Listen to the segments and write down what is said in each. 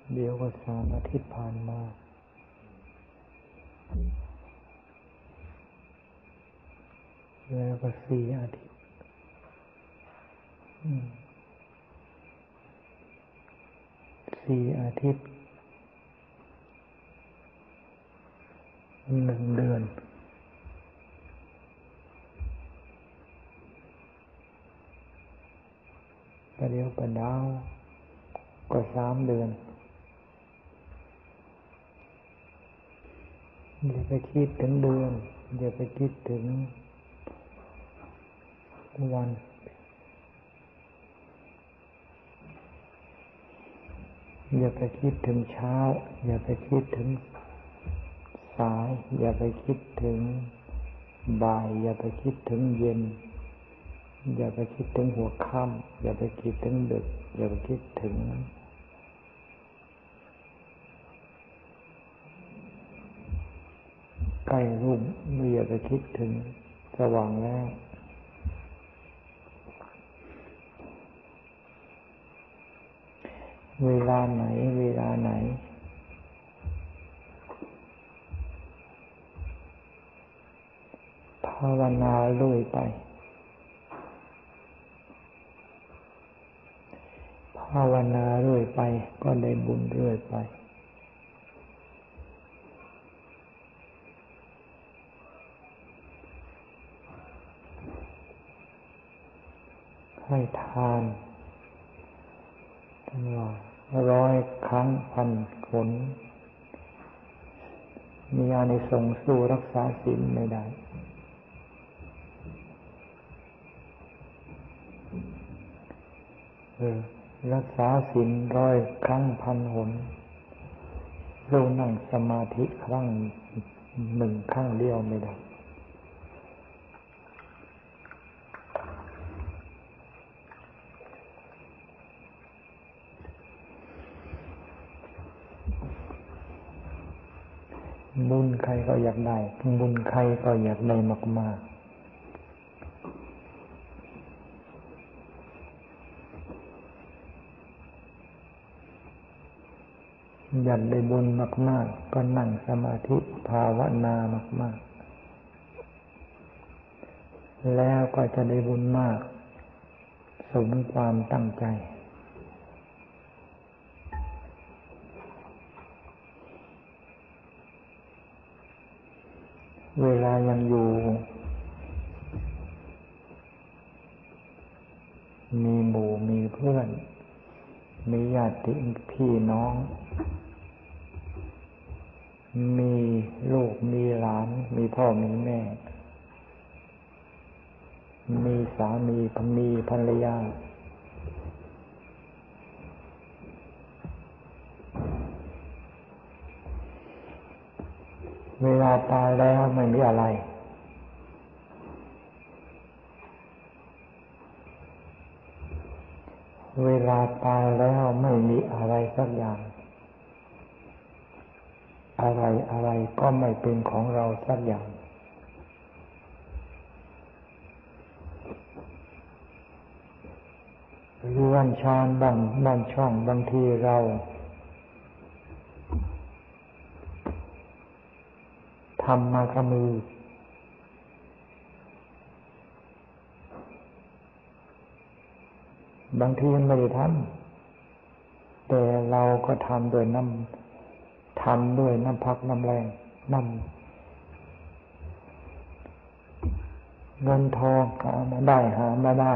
เดี๋ยวก็3 อาทิตย์ผ่านมาแล้วก็4 อาทิตย์4 อาทิตย์1 เดือนประเดี๋ยวประดาวก็3 เดือนอย่าไปคิดถึงเดือนอย่าไปคิดถึงวันอย่าไปคิดถึงเช้าอย่าไปคิดถึงสายอย่าไปคิดถึงบ่ายอย่าไปคิดถึงเย็นอย่าไปคิดถึงหัวค่ำอย่าไปคิดถึงดึกอย่าไปคิดถึงใกล้รุ่งไม่อย่าไปคิดถึงสว่างแล้วเวลาไหนภาวนาเรื่อยไปภาวนาเรื่อยไปก็ได้บุญเรื่อยไปให้ทานทั้ง100 ครั้งพันผลมีอานิสงส์สู้รักษาศีลไม่ได้รักษาศีล100 ครั้งพันหนสู้นั่งสมาธิครั้ง1 ครั้งเดียวไม่ได้บุญใครก็อยากได้บุญใครก็อยากได้มากๆอยากได้บุญมากๆก็นั่งสมาธิภาวนามากๆแล้วก็จะได้บุญมากสมความตั้งใจเวลายังอยู่มีหมู่มีเพื่อนมีญาติพี่น้องมีลูกมีหลานมีพ่อมีแม่มีสามีมีภรรยาเวลาตายแล้วไม่มีอะไรเวลาตายแล้วไม่มีอะไรสักอย่างอะไรก็ไม่เป็นของเราสักอย่างหรือบ้านชานบ้านช่องบางทีเราทำมากับมือบางทีไม่ได้ทำแต่เราก็ทำด้วยน้ำพักน้ำแรงเงินทองหามาได้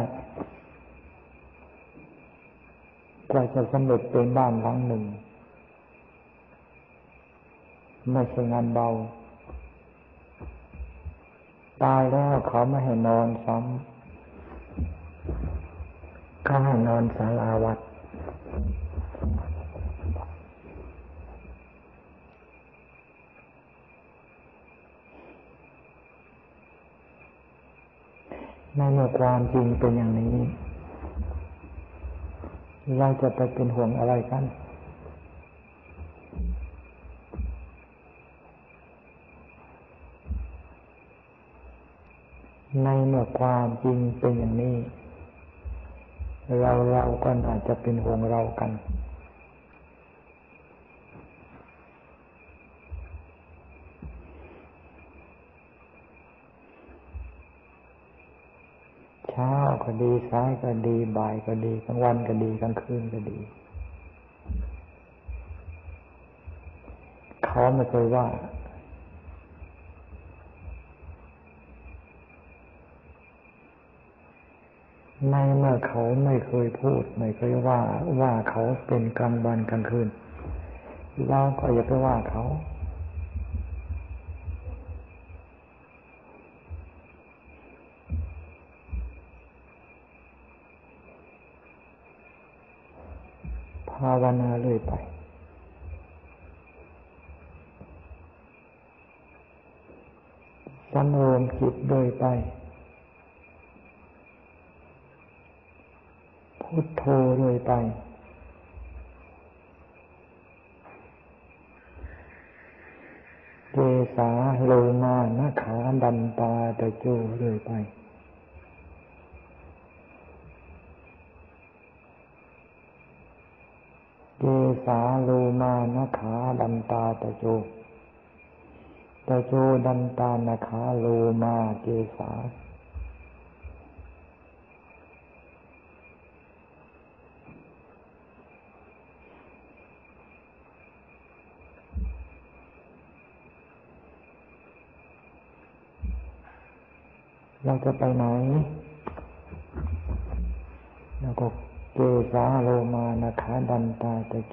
กว่าจะสำเร็จเป็นบ้านหลังหนึ่งไม่ใช่งานเบาตายแล้วเขาไม่ให้นอนซ้ำเขาให้นอนศาลาวัดในเมื่อความจริงเป็นอย่างนี้เราจะไปเป็นห่วงอะไรกันในเมื่อความจริงเป็นอย่างนี้เราก็น่าจะเป็นห่วงเรากันเช้าก็ดีสายก็ดีบ่ายก็ดีกลางวันก็ดีกลางคืนก็ดีเขาไม่เคยว่าในเมื่อเขาไม่เคยพูดไม่เคยว่าเขาเป็นกลางวันกลางคืนเราก็อย่าไปว่าเขาภาวนาเรื่อยไปสำรวมจิตเรื่อยไปพุทโธเรื่อยไปเกสาโลมานะขาดันตาตะโจเรื่อยไปเกสาโลมานะขาดันตาตะโจตะโจดันตานะขาโลมาเกสาเราจะไปไหนแล้วก็เกสาโลมานะขาดันตาตะโจ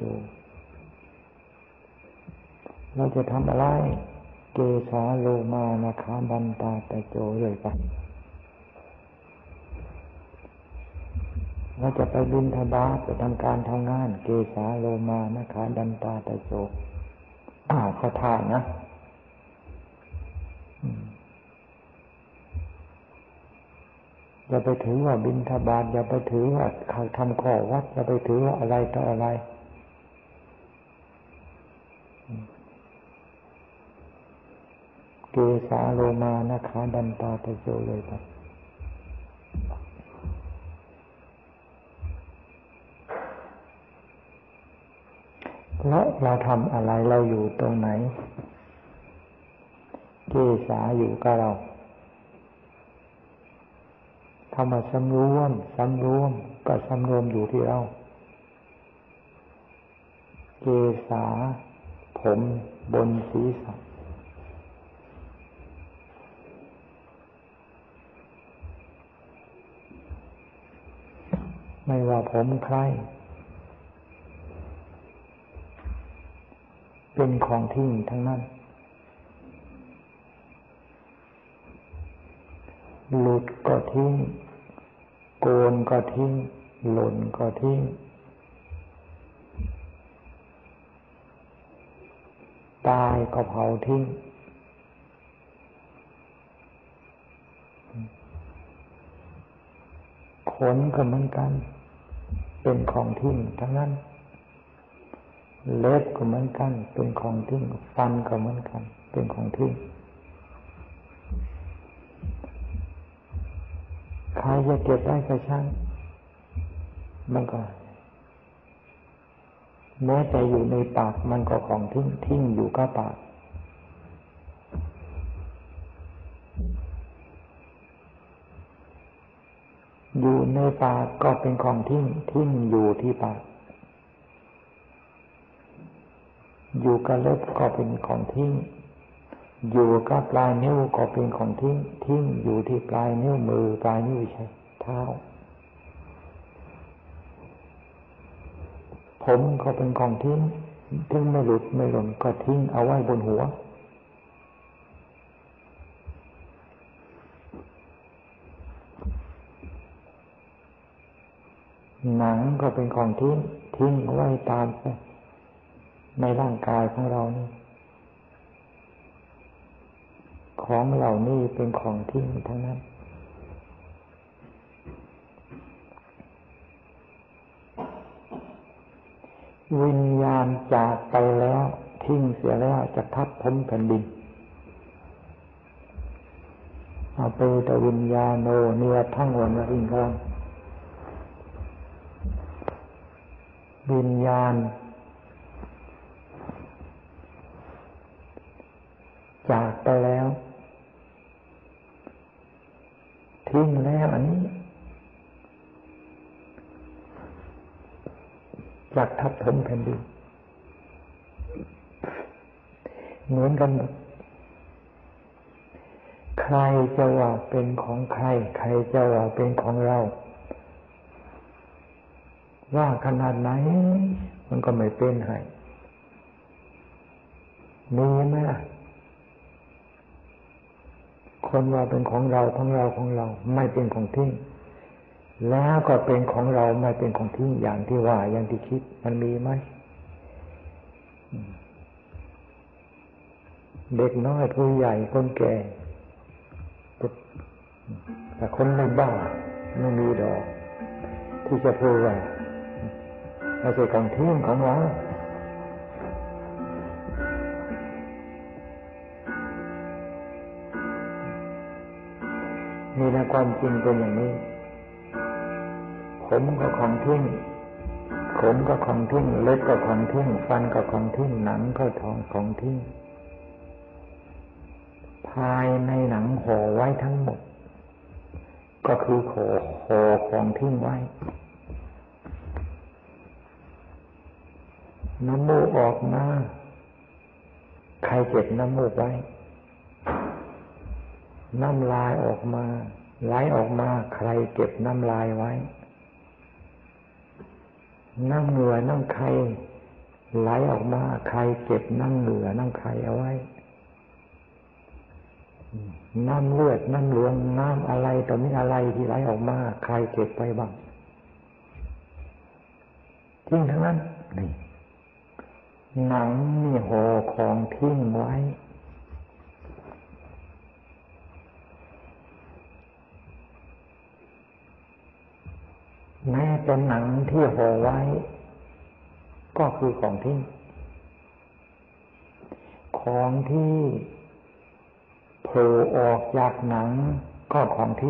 เราจะทำอะไรเกสาโลมานะขาดันตาตะโจเรื่อยไปเราจะไปบิณฑบาตไปทำการทำงานเกสาโลมานะขาดันตาตะโจเขาท่านะอย่าไปถือว่าบิณฑบาตอย่าไปถือว่าเขาทำข้อวัดอย่าไปถือว่าอะไรต่ออะไรเกสาโลมานะขาดันตาตะโจเลยครับแล้วเราทำอะไรเราอยู่ตรงไหนเกสาอยู่กับเราคำว่าสำรวมก็สำรวมอยู่ที่เราเกสาผมบนศีรษะไม่ว่าผมใครเป็นของทิ้งทั้งนั้นหลุดก็ทิ้งโกนก็ทิ้งหล่นก็ทิ้งตายก็เผาทิ้งขนก็เหมือนกันเป็นของทิ้งทั้งนั้นเล็บก็เหมือนกันเป็นของทิ้งฟันก็เหมือนกันเป็นของทิ้งใครจะเก็บได้ก็ช่างมันก็แม้แต่อยู่ในปากมันก็ของทิ้งอยู่กับปากอยู่ในปากก็เป็นของทิ้งอยู่ที่ปากอยู่กับเล็บก็เป็นของทิ้งอยู่กับปลายนิ้วก็เป็นของทิ้งอยู่ที่ปลายนิ้วมือปลายนิ้วเท้าผมก็เป็นของทิ้งไม่หลุดไม่หล่นก็ทิ้งเอาไว้บนหัวหนังก็เป็นของทิ้งไว้ตามในร่างกายของเรานี่ของเหล่านี้เป็นของทิ้งทั้งนั้นวิญญาณจากไปแล้วทิ้งเสียแล้วจะทับถมแผ่นดินอาเปตวิญญาโนเนียทั้งวันริงครังวิญญาณจากไปแล้วทิ้งแล้วอันนี้อยากทับถมแผ่นดินเหมือนกันหมดใครจะว่าเป็นของใครใครจะว่าเป็นของเราว่าขนาดไหนมันก็ไม่เป็นให้มีไหมล่ะคนว่าเป็นของเราของเราของเราไม่เป็นของทิ้งแล้วก็เป็นของเราไม่เป็นของทิ้งอย่างที่ว่าอย่างที่คิดมันมีไหมเด็กน้อยผู้ใหญ่คนแก่แต่คนไม่บ้าไม่มีดอกที่จะพูดว่าไม่ใช่ของทิ้งของเรานี่นะความจริงเป็นอย่างนี้ผมก็ของทิ้งขนก็ของทิ้งเล็บก็ของทิ้งฟันก็ของทิ้งหนังก็ของทิ้งภายในหนังห่อไว้ทั้งหมดก็คือห่อของทิ้งไว้น้ำมูกออกมาใครเก็บน้ำมูกไว้น้ำลายออกมาไหลออกมาใครเก็บน้ำลายไว้น้ำเหงื่อน้ำไข้ไหลออกมาใครเก็บน้ำเหงื่อน้ำไข้เอาไว้น้ำเลือดน้ำเหลืองน้ำอะไรต่อมีอะไรที่ไหลออกมาใครเก็บไปบ้างทิ้งทั้งนั้นนี่หนังนี่ห่อของทิ้งไว้แม้แต่หนังที่ห่อไว้ก็คือของทิ้งของที่โผล่ออกจากหนังก็ของทิ้ง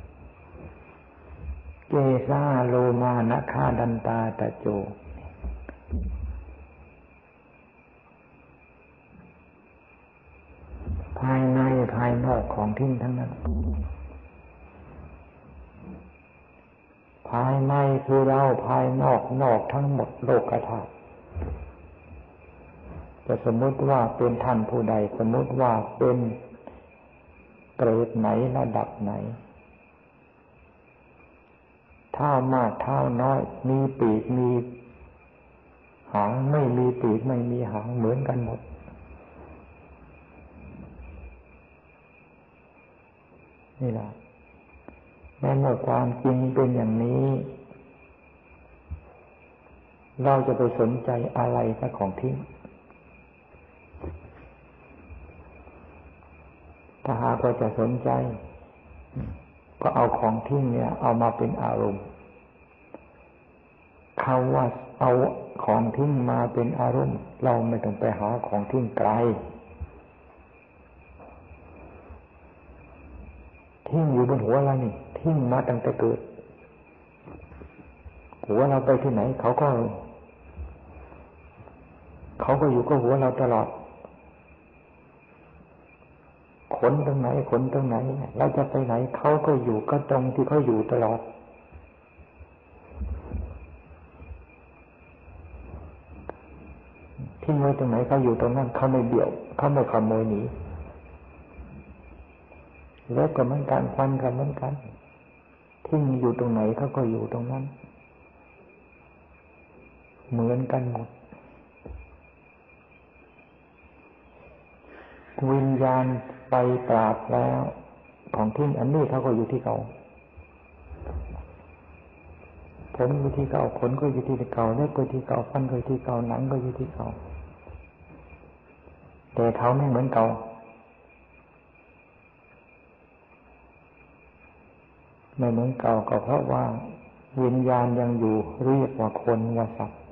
เกสาโลมานะคาดันตาตะโจภายในภายนอกของทิ้งทั้งนั้นภายในคือเราภายนอกทั้งหมดโลกธาตุจะสมมติว่าเป็นท่านผู้ใดสมมติว่าเป็นเกรดไหนระดับไหนเท่ามากเท่าน้อยมีปีกมีหางไม่มีปีกไม่มีหางเหมือนกันหมดนี่แหละในเมื่อความจริงเป็นอย่างนี้เราจะไปสนใจอะไรกับของทิ้งถ้าหากว่าจะสนใจก็เอาของทิ้งเนี่ยเอามาเป็นอารมณ์คำว่าเอาของทิ้งมาเป็นอารมณ์เราไม่ต้องไปหาของทิ้งไกลทิ้งอยู่บนหัวเรานี่ทิ้งมาตั้งแต่เกิดหัวเราไปที่ไหนเขาก็อยู่กับหัวเราตลอดขนตรงไหนเราจะไปไหนเขาก็อยู่ก็ตรงที่เขาอยู่ตลอดทิ้งไว้ตรงไหนเขาอยู่ตรงนั้นเขาไม่เดี่ยวเขาไม่ขโมยหนีแล้วก็เหมือนกันฟันกันเหมือนกันทิ้งอยู่ตรงไหนเขาก็อยู่ตรงนั้นเหมือนกันหมดวิญญาณไปปราบแล้วของทิ้งอันนี้เขาก็อยู่ที่เก่าผมอยู่ที่เก่าขนก็อยู่ที่เก่าเล็บก็อยู่ที่เก่าฟันก็อยู่ที่เก่าหนังก็อยู่ที่เก่าแต่เขาไม่เหมือนเก่าไม่เหมือนเก่าก็เพราะว่าวิญญาณยังอยู่เรียกว่าคนว่าสัตว์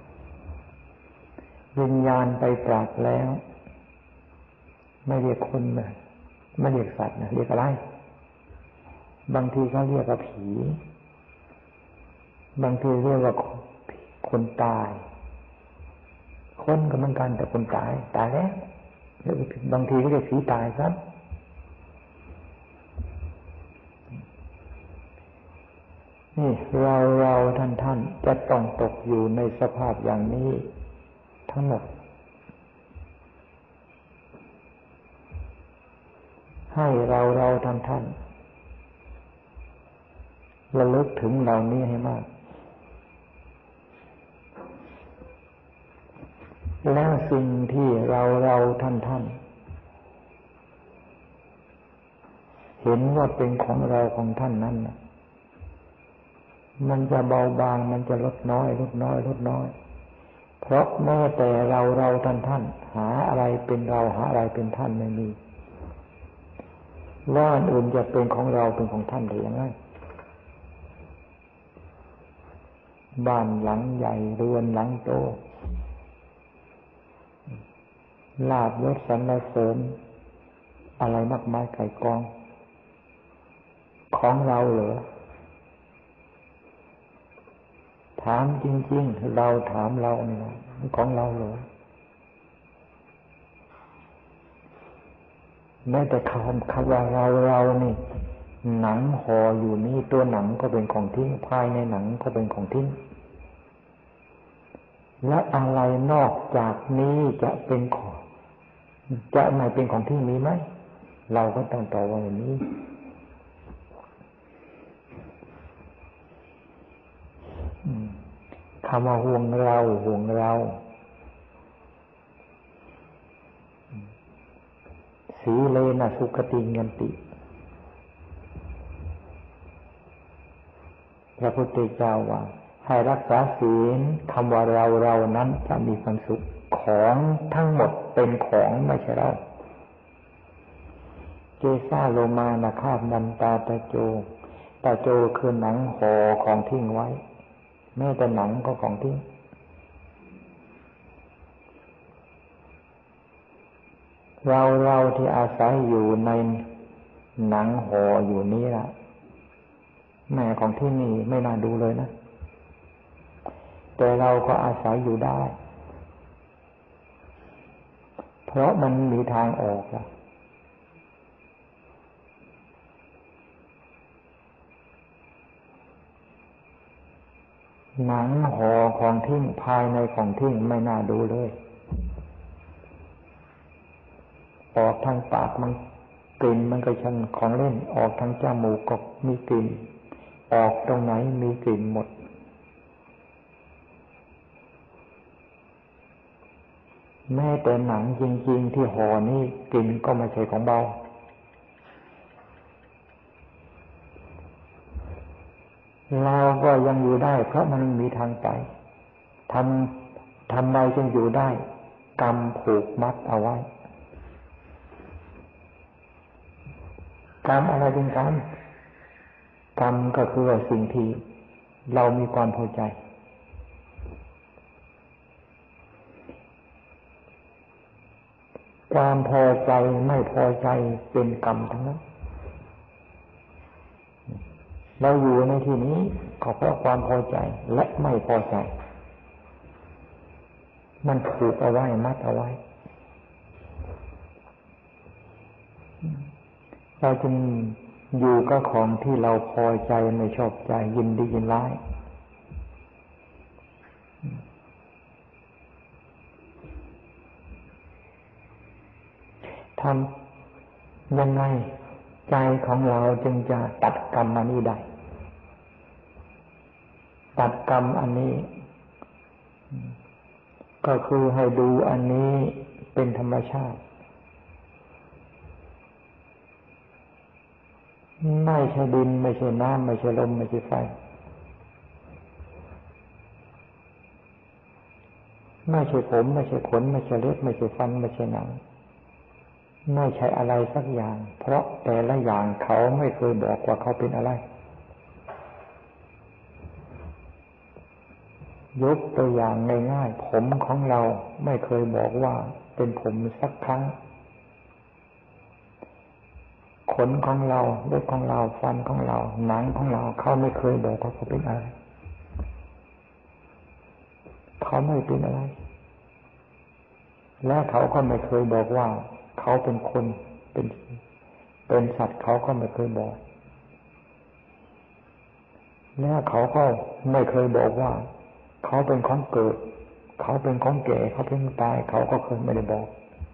วิญญาณไปปราบแล้วไม่เรียกคนนะไม่เรียกสัตว์นะเรียกอะไรบางทีเขาเรียกว่าผีบางทีเรียกว่าคนตายคนก็เหมือนกันแต่คนตายแล้วบางทีก็เรียกผีตายครับนี่เราท่านจะต้องตกอยู่ในสภาพอย่างนี้ทั้งหมดให้เราท่านระลึกถึงเหล่านี้ให้มากแล้วสิ่งที่เราท่านเห็นว่าเป็นของเราของท่านนั้นมันจะเบาบางมันจะลดน้อยเพราะแม้แต่เราท่านหาอะไรเป็นเราหาอะไรเป็นท่านไม่มีแล้วอันอื่นจะเป็นของเราเป็นของท่านได้ยังไงบ้านหลังใหญ่เรือนหลังโตลาภยศสรรเสริญอะไรมากมายไก่กองของเราเหรอถามจริงๆเราถามเราเนี่ยของเราเหรอแม้แต่คำว่าเรานี่หนังห่ออยู่นี่ตัวหนังก็เป็นของทิ้งภายในหนังก็เป็นของทิ้งและอะไรนอกจากนี้จะเป็นของจะไม่เป็นของทิ้งมีไหมเราก็ต้องตอบว่าอย่างนี้คำว่าห่วงเราสีเลนะสุขติยันติพระพุทธเจ้าว่าให้รักษาศีลคำว่าเรานั้นจะมีความสุขของทั้งหมดเป็นของไม่ใช่เราเกสาโลมานะคาบนันตาตะโจคือหนังห่อของทิ้งไว้แม้แต่หนังก็ของทิ้งเราที่อาศัยอยู่ในหนังห่ออยู่นี้ล่ะแม่ของที่นี่ไม่น่าดูเลยนะแต่เราก็อาศัยอยู่ได้เพราะมันมีทางออกล่ะหนังห่อของทิ้งภายในของทิ้งไม่น่าดูเลยออกทางปากมันกลิ่นมันก็ช่างของเล่นออกทางจมูกก็มีกลิ่นออกตรงไหนมีกลิ่นหมดแม้แต่หนังจริงๆที่ห่อนี่กลิ่นก็ไม่ใช่ของเบาเราก็ยังอยู่ได้เพราะมันมีทางไปทำไมจึงอยู่ได้กรรมผูกมัดเอาไว้กรรมอะไรเป็นกรรมก็คือสิ่งที่เรามีความพอใจความพอใจไม่พอใจเป็นกรรมทั้งนั้นเราอยู่ในที่นี้ก็เพราะความพอใจและไม่พอใจมันผูกเอาไว้มัดเอาไว้เราจึงอยู่กับของที่เราพอใจไม่ชอบใจยินดียินร้ายทำยังไงใจของเราจึงจะตัดกรรมอันนี้ได้ตัดกรรมอันนี้ก็คือให้ดูอันนี้เป็นธรรมชาติไม่ใช่ดินไม่ใช่น้ำไม่ใช่ลมไม่ใช่ไฟไม่ใช่ผมไม่ใช่ขนไม่ใช่เล็บไม่ใช่ฟันไม่ใช่หนังไม่ใช่อะไรสักอย่างเพราะแต่ละอย่างเขาไม่เคยบอกว่าเขาเป็นอะไรยกตัวอย่างง่ายๆผมของเราไม่เคยบอกว่าเป็นผมสักครั้งขนของเราเล็บของเราฟันของเราหนังของเราเขาไม่เคยบอกว่าเขาเป็นอะไรเขาไม่เป็นอะไรและเขาก็ไม่เคยบอกว่าเขาเป็นคนเป็นสัตว์เขาก็ไม่เคยบอกแล้วเขาก็ไม่เคยบอกว่าเขาเป็นของเกิดเขาเป็นของแก่เขาเป็นของตายเขาก็เคยไม่ได้บอก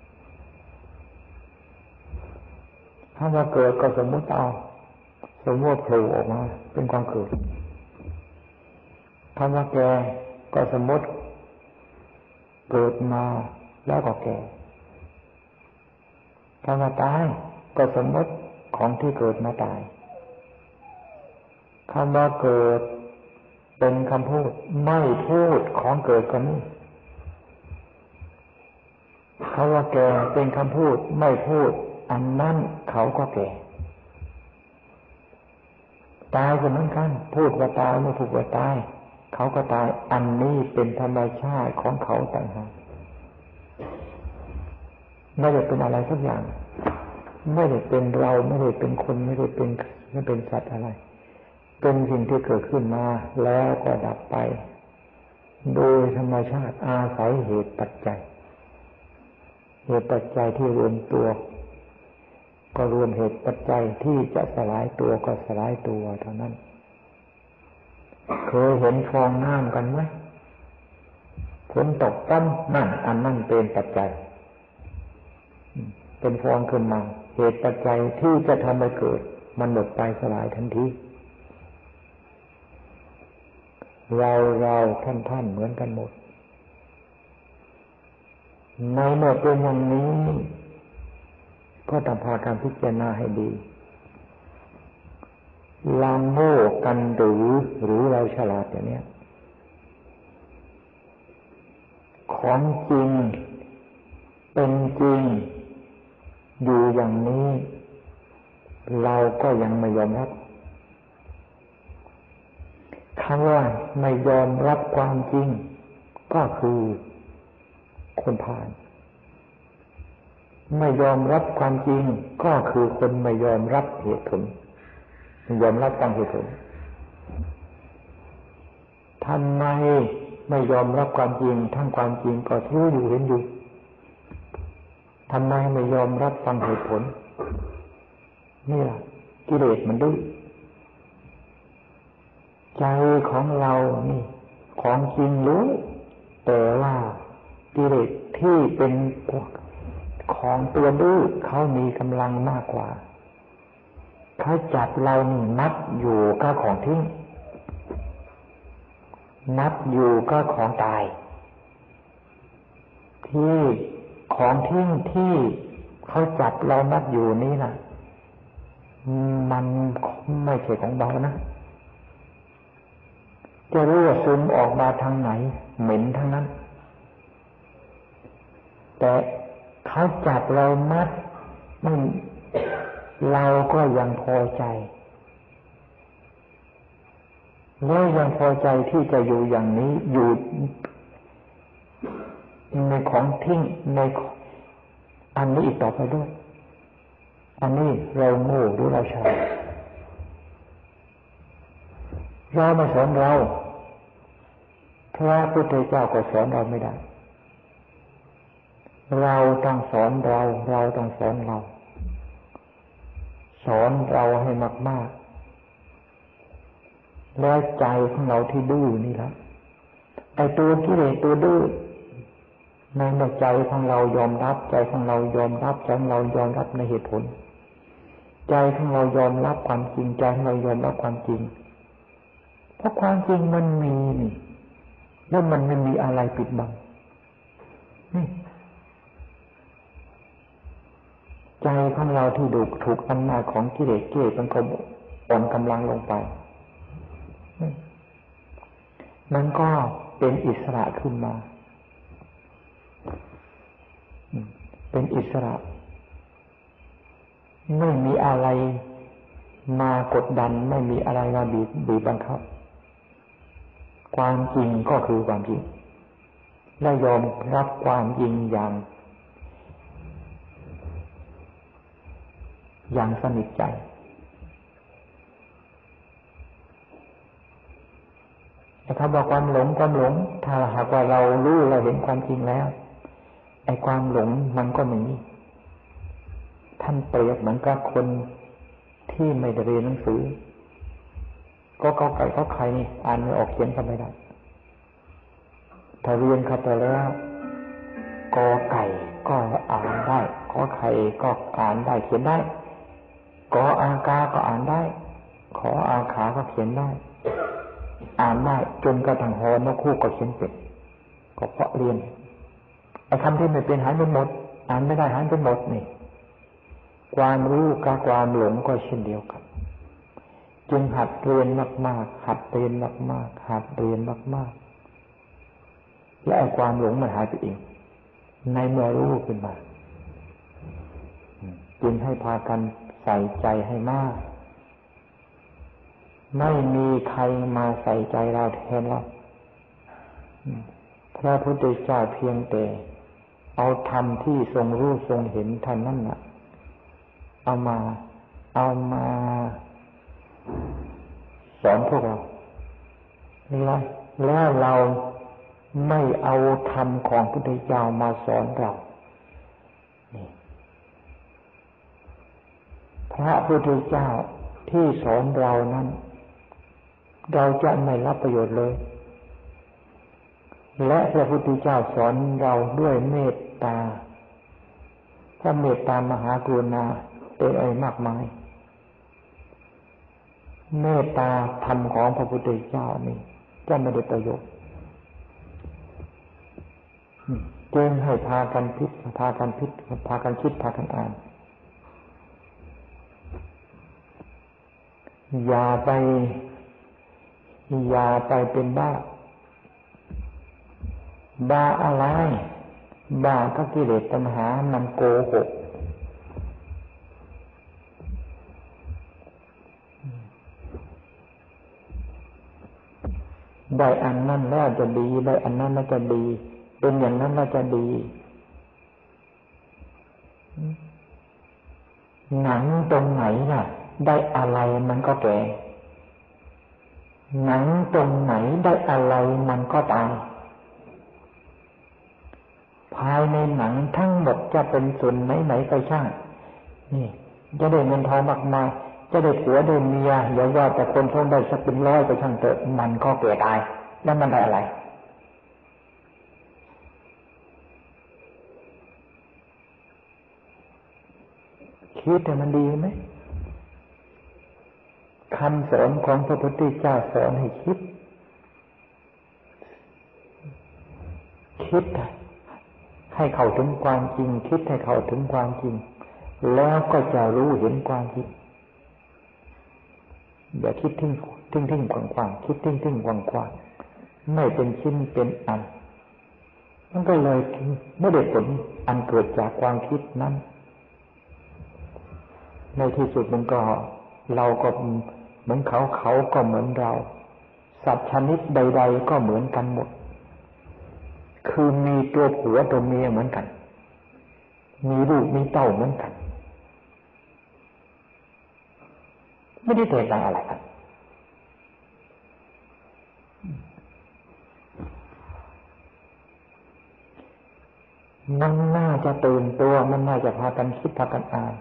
ถ้าว่าเกิดก็สมมติเอาสมมติโผล่ออกมาเป็นความเกิดคำว่าแก่ก็สมมติเกิดมาแล้วก็แก่คำว่าตายก็สมมติของที่เกิดมาตายคำว่าเกิดเป็นคำพูดไม่พูดของเกิดก็นี่คำว่าแก่เป็นคำพูดไม่พูดอันนั้นเขาก็แก่ตายก็เหมือนกันพูดว่าตายไม่พูดว่าตายเขาก็ตายอันนี้เป็นธรรมชาติของเขาต่างหากไม่ได้เป็นอะไรสักอย่างไม่ได้เป็นเราไม่ได้เป็นคนไม่ได้เป็นสัตว์อะไรเป็นสิ่งที่เกิดขึ้นมาแล้วก็ดับไปโดยธรรมชาติอาศัยเหตุปัจจัยที่รวมตัวก็รวมเหตุปัจจัยที่จะสลายตัวก็สลายตัวเท่านั้นเคยเห็นฟองน้ำกันไหมฝนตกตั้มนั่นอันนั่นเป็นปัจจัยเป็นฟองขึ้นมาเหตุปัจจัยที่จะทำให้เกิดมันหมดไปสลายทันทีเราท่านเหมือนกันหมดในเมื่อเป็นอย่างนี้ก็ต้องพาการพิจารณาให้ดีเราโง่กันหรือเราฉลาดอย่างนี้ของจริงเป็นจริงอยู่อย่างนี้เราก็ยังไม่ยอมรับคำว่าไม่ยอมรับความจริงก็คือคนพาลไม่ยอมรับความจริงก็คือคนไม่ยอมรับเหตุผลไม่ยอมรับตามเหตุผลทำไมไม่ยอมรับความจริงทั้งความจริงก็รู้อยู่เห็นอยู่ทำไมไม่ยอมรับฟังเหตุผลนี่ล่ะกิเลสมันดื้อใจของเรานี่ของจริงรู้แต่ว่ากิเลสที่เป็นของตัวดื้อเขามีกำลังมากกว่าเขาจับเรานี่นับอยู่กับของทิ้งนับอยู่กับของตายที่ของทิ้งที่เขาจับเรานับอยู่นี่นะมันไม่ใช่ของเบานะจะรู้ว่าซึมออกมาทางไหนเหม็นทั้งนั้นแต่เขาจับเรามัดเราก็ยังพอใจแล้วยังพอใจที่จะอยู่อย่างนี้อยู่ในของทิ้งในอันนี้อีกต่อไปด้วยอันนี้เราโง่หรือเราฉลาดเราไม่สอนเราพระพุทธเจ้าก็สอนเราไม่ได้เราต้องสอนเราต้องสอนเราสอนเราให้มากๆแล้วใจของเราที่ดื้อนี่ละไอ้ตัวกิเลสตัวดื้อในเมื่อใจของเรายอมรับใจของเรายอมรับใจของเรายอมรับในเหตุผลใจของเรายอมรับความจริงใจของเรายอมรับความจริงเพราะความจริงมันมีนี่แล้วมันไม่มีอะไรปิดบังนี่ใจของเราที่ถูกอำนาจของกิเลสมันก็อ่อนกำลังลงไปมันก็เป็นอิสระขึ้นมาเป็นอิสระไม่มีอะไรมากดดันไม่มีอะไรมาบีบบังคับความจริงก็คือความจริงและยอมรับความจริงอย่างสนิทใจแต่ถ้าบอกความหลงถ้าหากว่าเรารู้เราเห็นความจริงแล้วไอ้ความหลงมันก็ไม่มีท่านเปรียบเหมือนกับคนที่ไม่ได้เรียนหนังสือก็กอไก่ก็ไข่นี่อ่านไม่ออกเขียนก็ไม่ได้ถ้าเรียนเข้าไปแล้วกอไก่ก็อ่านได้ขอไข่ก็อ่านได้เขียนได้กออากาก็อ่านได้ขออาขาก็เขียนได้อ่านได้จนกระทั่งฮอนกคู่ก็เขียนเป็นก็เพราะเรียนไอ้คำที่ไม่เป็นหายไปหมดอ่านไม่ได้หายไปหมดนี่ความรู้กับความหลงก็เช่นเดียวกันจึงหัดเรียนมากๆหัดเรียนมากๆหัดเรียนมากๆและไอ้ความหลงมันหายไปเองในเมื่อรู้ขึ้นมาจึงให้พากันใส่ใจให้มากไม่มีใครมาใส่ใจเราแทนเราพระพุทธเจ้าเพียงแต่เอาธรรมที่ทรงรู้ทรงเห็นท่านนั่นน่ะเอามาสอนพวกเราแล้วเราไม่เอาธรรมของพระพุทธเจ้ามาสอนเราพระพุทธเจ้าที่สอนเรานั้นเราจะไม่รับประโยชน์เลยและพระพุทธเจ้าสอนเราด้วยเมตตาพระเมตตามหากรุณาเป็นอะไรมากมายเมตตาธรรมของพระพุทธเจ้านี่จะไม่ได้ประโยชน์จึงให้พากันคิดพากันอ่านอย่าไปเป็นบ้าอะไรบ้าก็กิเลสตัณหามันโกหกได้อันนั้นแล้วจะดีได้อันนั้นแล้วจะดีเป็นอย่างนั้นแล้วจะดีหนังตรงไหนน่ะได้อะไรมันก็แก่หนังตรงไหนได้อะไรมันก็ตายภายในหนังทั้งหมดจะเป็นส่วนไหนก็ช่างนี่จะได้เงินทองมากมายจะได้ผัวได้เมียอย่าว่าแต่คนทนได้สักเป็นร้อยก็ช่างเถอะมันก็แก่ตายแล้วมันได้อะไรคิดแต่มันดีไหมคำสอนของพระพุทธเจ้าสอนให้คิดให้เข้าถึงความจริงคิดให้เข้าถึงความจริงแล้วก็จะรู้เห็นความจริงอย่าคิดทิ้งกว้างคิดทิ้งกว้างไม่เป็นชิ้นเป็นอันมันก็เลยไม่ได้ผลอันเกิดจากความคิดนั้นในที่สุดมันก็เราก็เหมือนเขาก็เหมือนเราสัตว์ชนิดใดๆก็เหมือนกันหมดคือมีตัวผัวตัวเมียเหมือนกันมีลูกมีเต้าเหมือนกันไม่ได้แตกต่างอะไรกันมันน่าจะตื่นตัวมันน่าจะพากันคิดพากันอ่าน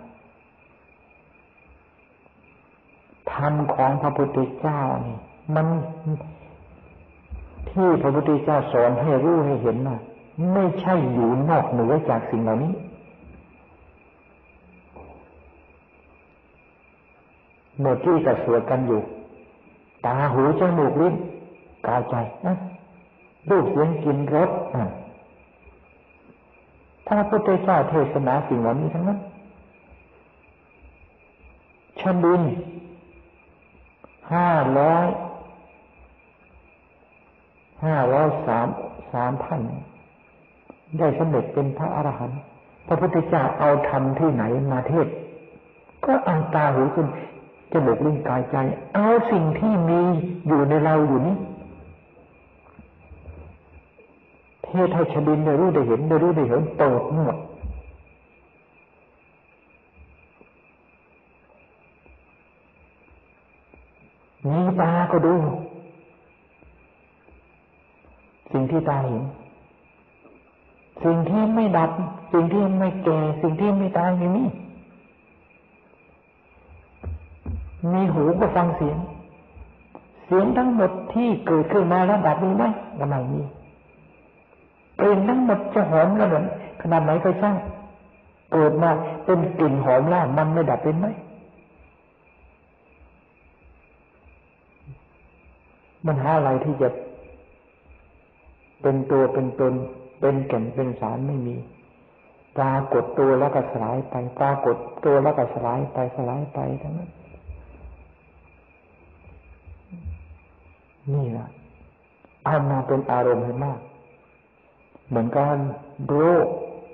ธรรมของพระพุทธเจ้านี่มันที่พระพุทธเจ้าสอนให้รู้ให้เห็นน่ะไม่ใช่อยู่นอกเหนือจากสิ่งเหล่านี้หมดที่กระสวดกันอยู่ตาหูจมูกลิ้นกายใจรูปเสียงกลิ่นรสพระพุทธเจ้าเทศนาสิ่งเหล่านี้ทั้งนั้นชดิน503 ท่านได้สำเร็จเป็นพระอรหันต์พระพุทธเจ้าเอาธรรมที่ไหนมาเทศก็เอาตาหูจมูกลิ้นกายใจเอาสิ่งที่มีอยู่ในเราอยู่นี้เทศให้ชดินได้รู้ได้เห็นเปิดหมดมีตาก็ดูสิ่งที่ตาเห็นสิ่งที่ไม่ดับสิ่งที่ไม่แก่สิ่งที่ไม่ตายไม่มีหูก็ฟังเสียงเสียงทั้งหมดที่เกิดขึ้นมาแล้วดับมีไหมก็ไม่มีกลิ่นทั้งหมดจะหอมระดับขนาดไหนก็ช่างเกิดมาเป็นกลิ่นหอมแล้วมันไม่ดับเป็นไหมมันหาอะไรที่จะเป็นตัวเป็นตนเป็นแก่นเป็นสารไม่มีปรากฏตัวแล้วก็สลายไปปรากฏตัวแล้วก็สลายไปสลายไปทั้งนั้นนี่นะเอามาเป็นอารมณ์ให้มากเหมือนกันโรค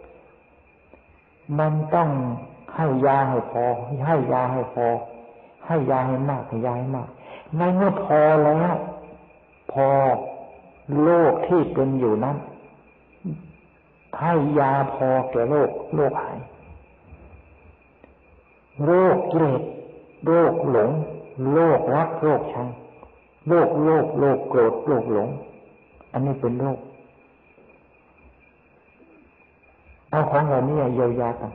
มันต้องให้ยาให้พอให้ยาให้พอให้ยาให้มากให้ยาให้มากในเมื่อพอแล้วพอโรคที่เป็นอยู่นั้นให้ยาพอแก่โรคหายโรคกิเลสโรคหลงโรครักโรคชังโรคโกรธโรคหลงอันนี้เป็นโรคเอาของเหล่านี้เยียวยากัน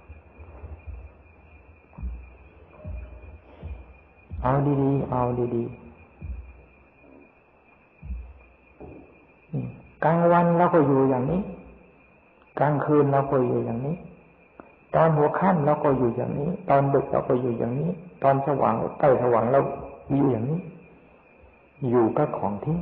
เอาดีๆเอาดีๆกลางวันเราก็อยู่อย่างนี้กลางคืนเราก็อยู่อย่างนี้ตอนหัวค่ำเราก็อยู่อย่างนี้ตอนดึกเราก็อยู่อย่างนี้ตอนสว่างใกล้สว่างเราอยู่อย่างนี้อยู่กับของที่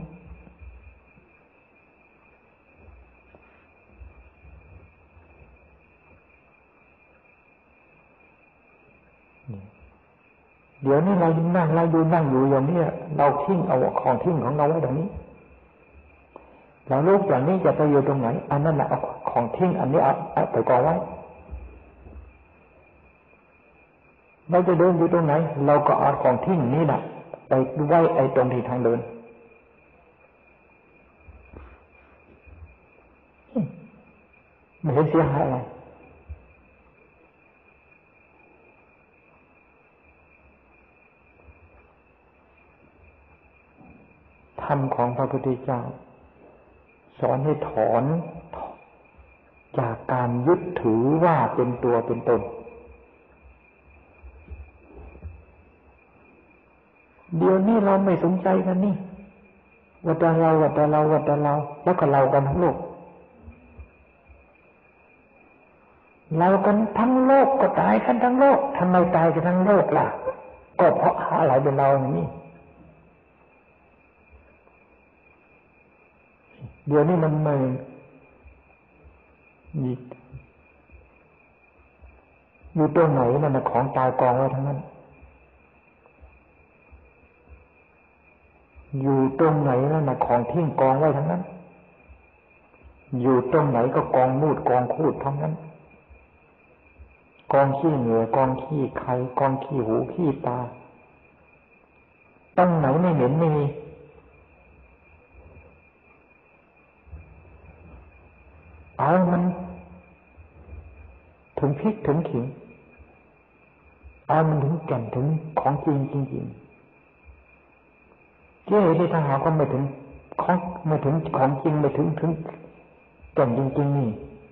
เดี๋ยวนี้เรานั่งอยู่อย่างนี้เราทิ้งเอาของทิ้งของเราไว้ตรงนี้เราลูกอย่างนี้จะไปอยู่ตรงไหนอันนั้นแหละเอาของทิ้งอันนี้เอาไปกองไว้เราจะเดินอยู่ตรงไหนเราก็เอาของทิ้งนี้น่ะไปไว้ไอ้ตรงที่ทางเดินไม่เห็นเสียหายอะไรธรรมของพระพุทธเจ้าสอนให้ถอนจากการยึดถือว่าเป็นตัวเป็นตนเดี๋ยวนี้เราไม่สนใจกันนี่ว่าแต่เราแล้วก็เรากันทั้งโลกเรากันทั้งโลกก็ตายกันทั้งโลกทำไมตายกันทั้งโลกล่ะก็เพราะอะไรเป็นเราอย่างนี้เดี๋ยวนี้มันไม่อยู่ตรงไหนนั่นของตายกองไว้ทั้งนั้นอยู่ตรงไหนนั่นของทิ้งกองไว้ทั้งนั้นอยู่ตรงไหนก็กองมูดกองคูดทั้งนั้นกองขี้เหงื่อกองขี้ไข่กองขี้หูขี้ตาตรงไหนไม่เหม็นไม่มีเอามันถึงพริกถึงขิงเอามันถึงแก่นถึงของจริงจริงเจ้าที่ทหารก็ไม่ถึงของจริงไม่ถึงแก่นจริงๆนี่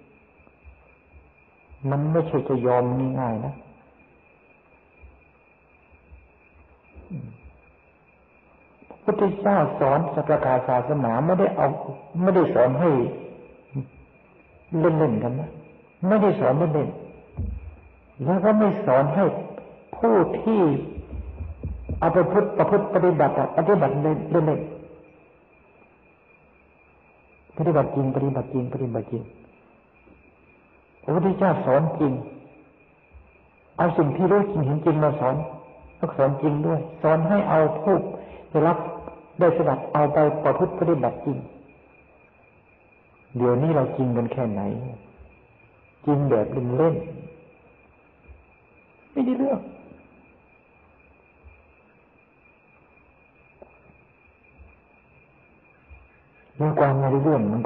มันไม่ใช่จะยอมง่ายๆนะพระพุทธเจ้าสอนสัจธรรมศาสนาไม่ได้สอนให้เล่นๆกันนะไม่ได้สอนเล่นๆแล้วก็ไม่สอนให้ผู้ที่เอาไปประพฤติปฏิบัติเล่นๆปฏิบัติจริงพระพุทธเจ้าสอนจริงเอาสิ่งที่รู้จริงเห็นจริงมาสอนจริงด้วยสอนให้เอาผู้ได้รับได้สดับเอาไปประพฤติปฏิบัติจริงเดี๋ยวนี้เราจริงกันแค่ไหนจริงแบบเล่นไม่ได้เรื่องเรื่องความไม่ได้เรื่องมัน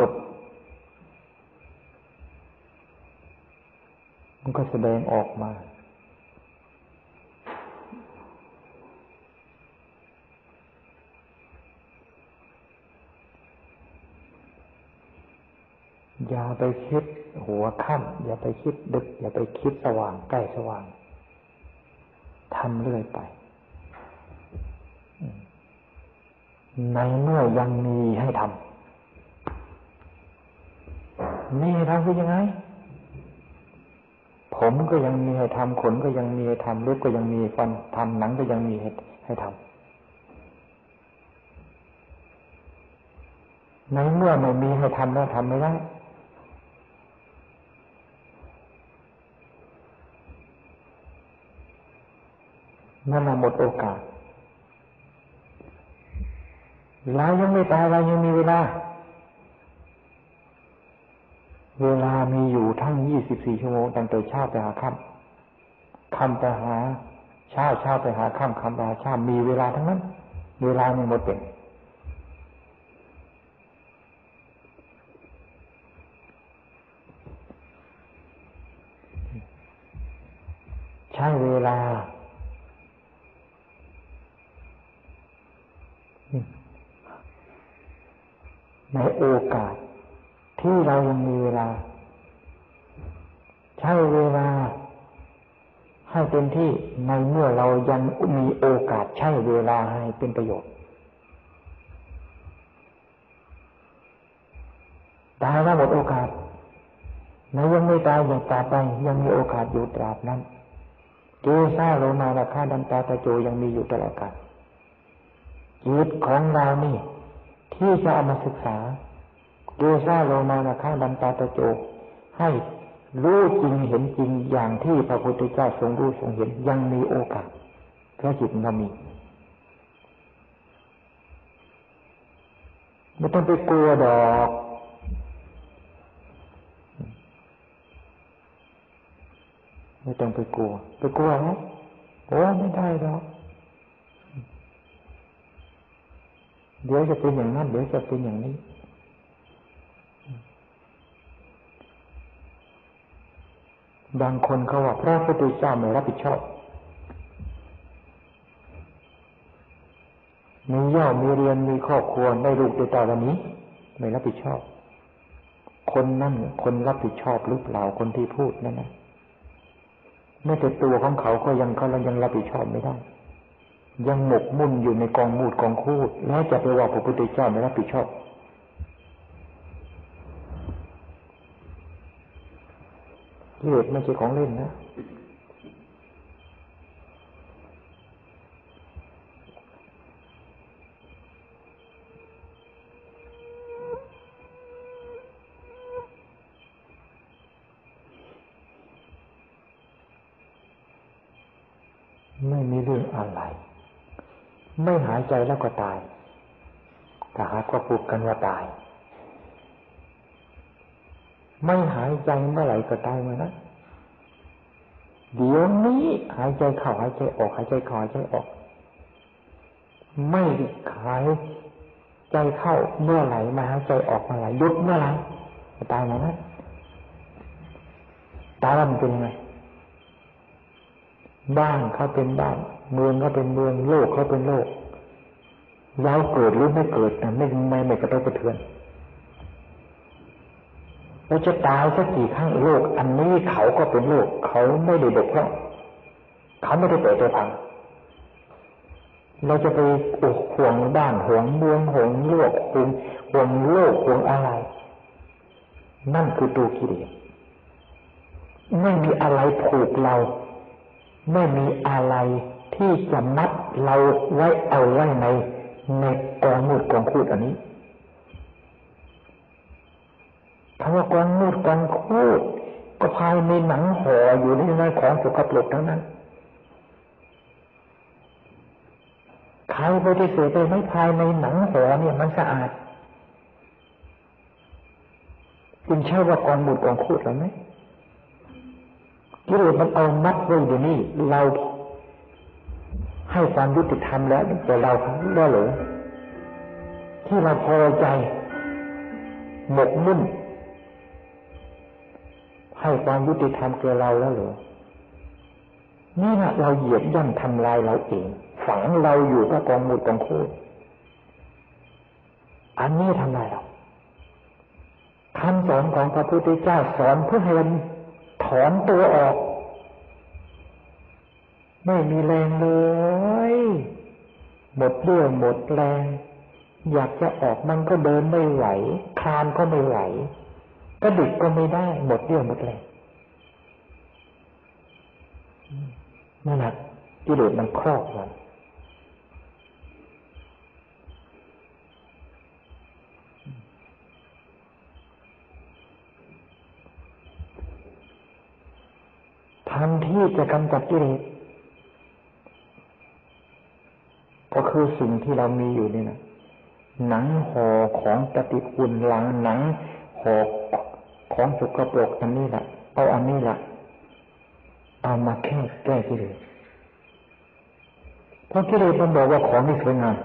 ก็แสดงออกมาอย่าไปคิดหัวค่ำอย่าไปคิดดึกอย่าไปคิดสว่างใกล้สว่างทำเรื่อยไปในเมื่อยังมีให้ทำนี่ให้ทำคือยังไงผมก็ยังมีให้ทำขนก็ยังมีให้ทำเล็บก็ยังมีฟันทำหนังก็ยังมีให้ทำในเมื่อไม่มีให้ทำแล้วทำไม่ได้นั่นหมดโอกาสเรายังไม่ตายเรายังมีเวลามีอยู่ทั้ง24 ชั่วโมงตั้งแต่เช้าไปหาค่ำค่ำไปหาเช้าเช้าไปหาค่ำค่ำไปหาเช้ามีเวลาทั้งนั้นเวลาไม่หมดเป็นใช้เวลาในโอกาสที่เรายังมีเวลาใช้เวลาให้เต็มที่ในเมื่อเรายังมีโอกาสใช้เวลาให้เป็นประโยชน์ตายแล้วหมดโอกาสในยังไม่ตายอย่างต่อไปยังมีโอกาสอยู่ตราบนั้นเจสาโลมาราคาดันตาตะโจยังมีอยู่ตลอดกาลจิตของเรานี่ที่จะเอามาศึกษาเจสาโลมาราคาดันตาตะโจให้รู้จริงเห็นจริงอย่างที่พระพุทธเจ้าทรงรู้ทรงเห็นยังมีโอกาสเพราะจิตเรามีไม่ต้องไปกลัวดอกไม่ต้องไปกลัวไหมโอ้ไม่ได้หรอกเดี๋ยวจะเป็นอย่างนั้นเดี๋ยวจะเป็นอย่างนี้บางคนเขาว่าพระพุทธเจ้าไม่รับผิดชอบมีย่อมีเรียนมีครอบครัวได้ลูกได้เต้าวันนี้ไม่รับผิดชอบคนนั่นคนรับผิดชอบหรือเปล่าคนที่พูดนั่นนะแม้แต่ตัวของเขายังรับผิดชอบไม่ได้ยังหมกมุ่นอยู่ในกองมูดกองคูดแล้วจะไปว่าพระพุทธเจ้าไม่รับผิดชอบกิเลสไม่ใช่ของเล่นนะไม่มีเรื่องอะไรไม่หายใจแล้วก็ตายถ้าหากว่าพูดกันว่าตายไม่หายใจเมื่อไหร่ก็ตายเมื่อนั้นเดี๋ยวนี้หายใจเข้าหายใจออกหายใจเข้าหายใจออกไม่หายใจเข้าเมื่อไหร่มาหายใจออกเมื่อไหร่หยุดเมื่อไหร่ก็ตายเมื่อนั้นตายแล้วมันเป็นยังไงบ้านเขาเป็นบ้านเมืองเขาเป็นเมืองโลกเขาเป็นโลกเราเกิดหรือไม่เกิดนะไม่กระทบกระเทือนเราจะตายสักกี่ครั้งโลกอันนี้เขาก็เป็นโลกเขาไม่ได้บกพร่องเขาไม่ได้เปิดตัวพังเราจะไปห่วงบ้านห่วงเมืองห่วงโลกห่วงโลกห่วงอะไรนั่นคือตัวกิเลสไม่มีอะไรผูกเราไม่มีอะไรที่จะมัดเราไว้เอาไว้ในกองมูดกองคูดอันนี้คำว่ากองมูดกองคูดก็ภายในหนังห่ออยู่ในนั้นของสกปรกทั้งนั้นใครปฏิเสธไปไม่ภายในหนังห่อเนี่ยมันสะอาดคุณใช่ว่ากองมูดกองคูดหรือไม่กิเลสมันเอามัดไว้เดี๋ยวนี้เราให้ความยุติธรรมแล้วแต่เราได้หรือที่เราพอใจหมกมุ่นให้ความยุติธรรมแก่เราแล้วหรือนี่นะเราเหยียบย่ำทำลายเราเองฝังเราอยู่กับกองมูดกองคูดอันนี้ทำลายเราคำสอนของพระพุทธเจ้าสอนเพื่อให้ถอนตัวออกไม่มีแรงเลยหมดเรี่ยวหมดแรงอยากจะออกมันก็เดินไม่ไหวคลานก็ไม่ไหวกระดิกก็ไม่ได้หมดเรี่ยวหมดแรงนั่นแหละกิเลสมันครอบมันทางที่จะกำจัดกิเลสก็คือสิ่งที่เรามีอยู่นี่นะหนังห่อของปฏิกูลหนังห่อของสกปรกอันนี้แหละเอาอันนี้แหละเอามาแก้กิเลสเพราะกิเลสมันบอกว่าของนี่สวยงาม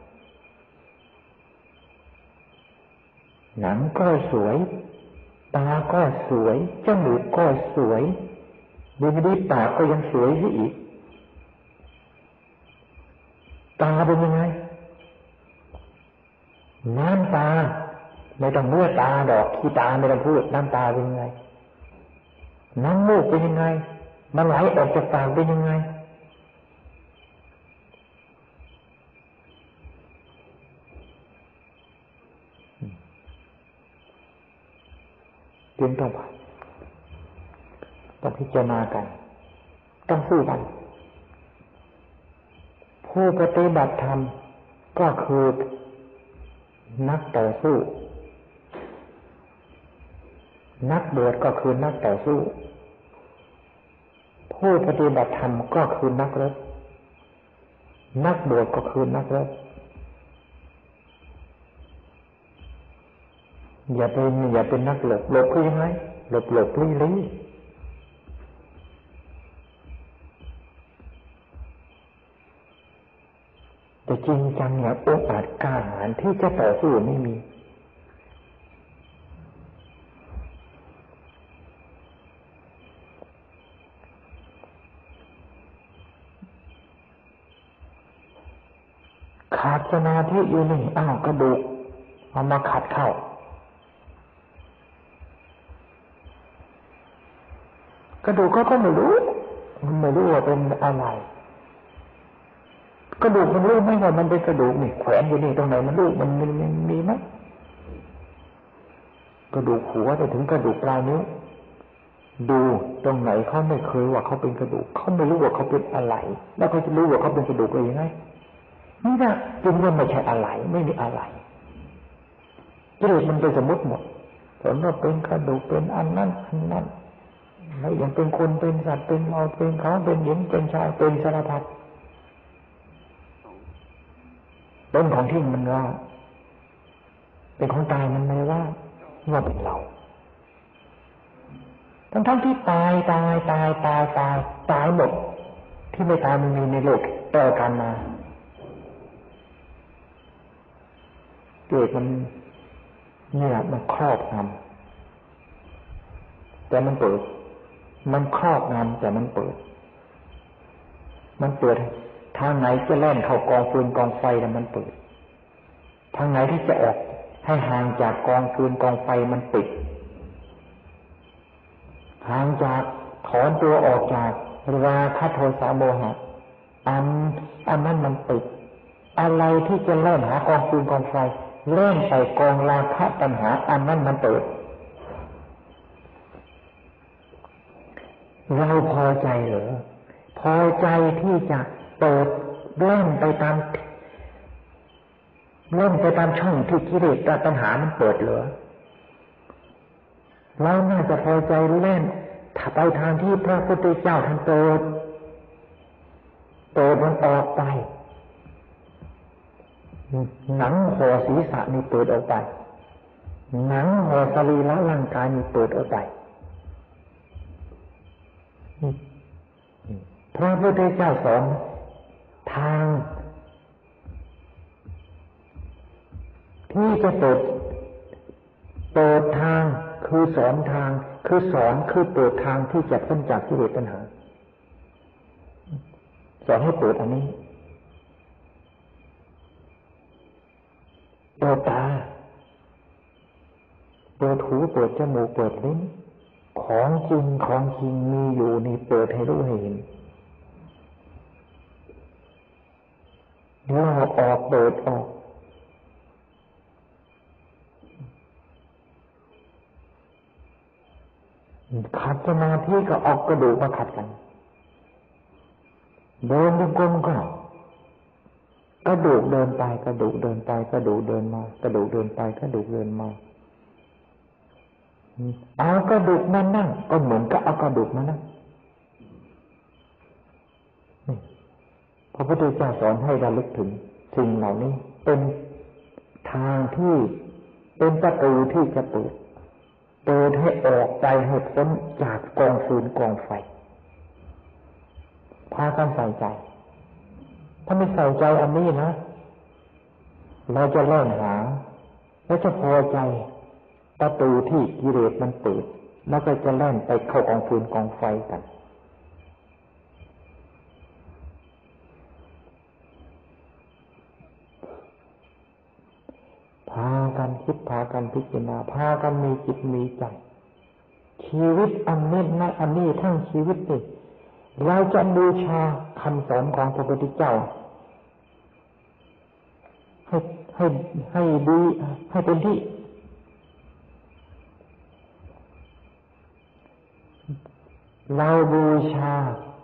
หนังก็สวยตาก็สวยจมูกก็สวยดูไม่ดีปากก็ยังสวยซะอีกตาเป็นยังไงน้ำตาไม่ต้องเมื่อตาดอกขี้ตาไม่ต้องพูดน้ำตาเป็นยังไงน้ำมูกเป็นยังไงมันไหลออกจากปากเป็นยังไงจึงต้องพิจารณากันต้องสู้กันผู้ปฏิบัติธรรมก็คือนักต่อสู้นักบวชก็คือนักต่อสู้ผู้ปฏิบัติธรรมก็คือนักรบนักบวชก็คือนักรบอย่าเป็นนักหลบคือยังไงหลบลี้แต่จริงจังเนี่ยโอกาสกล้าหาญที่จะต่อสู้ไม่มีขาดสมาธิอยู่นี่กระดูกเอามาขัดเข้ากระดูกก็ไม่รู้ว่าเป็นอะไรกระดูกมันรู้ไหมว่ามันเป็นกระดูกนี่แขวนอยู่นี่ตรงไหนมันรู้มันมีไหมกระดูกหัวไปถึงกระดูกปลายนิ้วดูตรงไหนเขาไม่เคยว่าเขาเป็นกระดูกเขาไม่รู้ว่าเขาเป็นอะไรแล้วเขาจะรู้ว่าเขาเป็นกระดูกได้ยังไงนี่นะจึงว่าไม่ใช่อะไรไม่มีอะไรกิเลสมันไปสมมติหมดสมมติว่าเป็นกระดูกเป็นอันนั้นแล้วยังเป็นคนเป็นสัตว์เป็นเราเป็นเขาเป็นหญิงเป็นชายเป็นสารพัดต้นของที่มันว่าเป็นของตายมันไม่ว่าเป็นเราทั้งที่ตายหมดที่ไม่ตายมันมีในโลกต่อกันมาเกิดมันเนี่ยมันครอบงำแต่มันเปิดมันครอบงำแต่มันเปิดทางไหนจะแล่นเข้ากองฟืนกองไฟแล้วมันเปิดทางไหนที่จะออกให้ห่างจากกองฟืนกองไฟมันปิดห่างจากถอนตัวออกจากราคะโทสะโมหะอันนั้นมันปิดอะไรที่จะแล่นหากองฟืนกองไฟเล่นใส่กองราคะตัณหาอันนั้นมันเปิดเราพอใจเหรอพอใจที่จะเปิดเล่นไปตามช่องที่กิเลสตัณหามันเปิดเหรอเราน่าจะพอใจเล่นถ้าไปทางที่พระพุทธเจ้าท่านเปิดมันออกไปหนังห่อศีรษะนี่เปิดออกไปหนังห่อสรีระร่างกายนี่เปิดออกไปพระพุทธเจ้าสอนทางที่จะเปิดทางคือสอนทางคือสอนคือเปิดทางที่จะพ้นจากกิเลสตัณหาสอนให้เปิดอันนี้เปิดตาเปิดหูเปิดจมูกเปิดลิ้นของจริงมีอยู่นี่เปิดให้รู้ให้เห็นเราออกเปิดออกขัดสมาธิก็เอากระดูกมาขัดกันเดินจงกรมก็กระดูกเดินไปกระดูกเดินไปกระดูกเดินมากระดูกเดินไปกระดูกเดินมาเอากระดูกมานั่งก็เหมือนกับเอากระดูกมานั่งนี่พระพุทธเจ้าสอนให้ระลึกถึงสิ่งเหล่านี้เป็นทางที่เป็นประตูที่จะเปิดให้ออกไปให้พ้นจากกองฟืนกองไฟพากันใส่ใจถ้าไม่ใส่ใจอันนี้นะเราจะแล่นหาและจะพอใจประตูที่กิเลสมันเปิดแล้วก็จะแล่นไปเข้ากองฟืนกองไฟกันพากันคิดพากันพิจารณาพากันมีจิตมีใจชีวิตอันนี้นะอันนี้ทั้งชีวิตนี่เราจะบูชาคำสอนของพระพุทธเจ้าให้ดีให้เป็นที่เราบูชา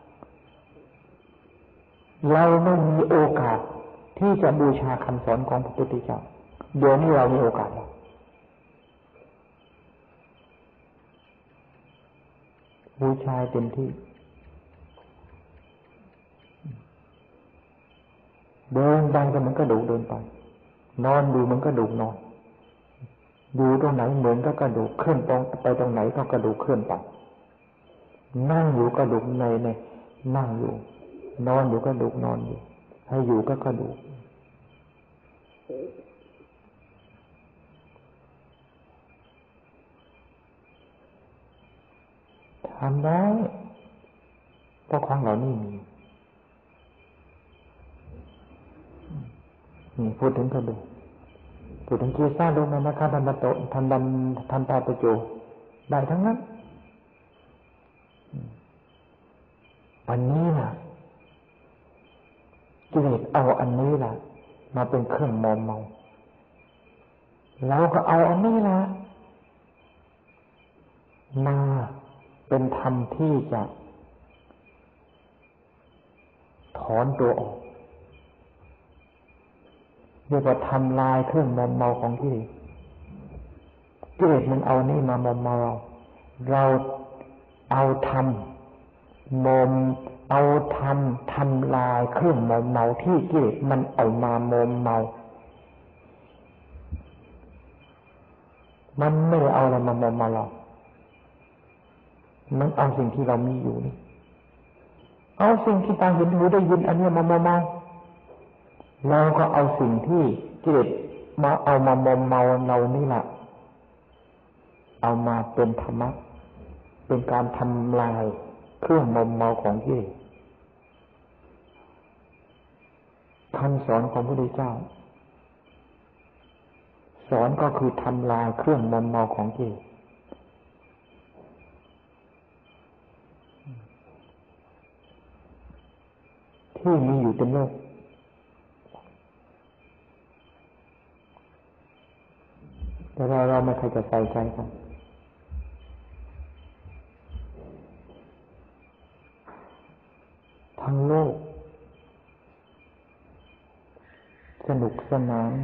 เราไม่มีโอกาสที่จะบูชาคำสอนของพระพุทธเจ้าเดี๋ยวนี้เรามีโอกาสแล้วบูชาเต็มที่เดินไปก็มันก็ดูเดินไปนอนดูมันก็ดูนอนอยู่ตรงไหนเหมือนก็กระดูกเคลื่อนตรงไปตรงไหนก็กระดูกเคลื่อนไปนั่งอยู่กระดูกในนั่งอยู่นอนอยู่กระดูกนอนอยู่ให้อยู่ก็กระดูกทำได้เพราะของเหล่านี้มีพูดถึงกระดูกพูดถึงกีซ่าลงมานะคะทันตโตทันตาตะโจได้ทั้งนั้นวันนี้นะกิเลสเอาอันนี้ล่ะมาเป็นเครื่องมอมเมาเราก็เอาอันนี้ล่ะมาเป็นธรรมที่จะถอนตัวออกเรียกว่าทำลายเครื่องมอมเมาของกิเลสกิเลสมันเอานี่มามอมเมาเราเอาธรรมทำลายเครื่องมอมเมาที่กิเลสมันเอามามอมเมามันไม่เอาอะไรมามอมเมาเรามันเอาสิ่งที่เรามีอยู่นี่เอาสิ่งที่ตาเห็นหูได้ยินอันนี้มามอมเมาเราก็เอาสิ่งที่กิเลสมาเอามามอมเมาเรานี่แหละเอามาเป็นธรรมะเป็นการทำลายเครื่องมอมเมาของกิเลสคำสอนของพระพุทธเจ้าสอนก็คือทำลายเครื่องมอมเมาของกิเลสที่มีอยู่เต็มโลกแต่เราไม่เคยจะใส่ใจกันทั้งโลกสนุกสนาน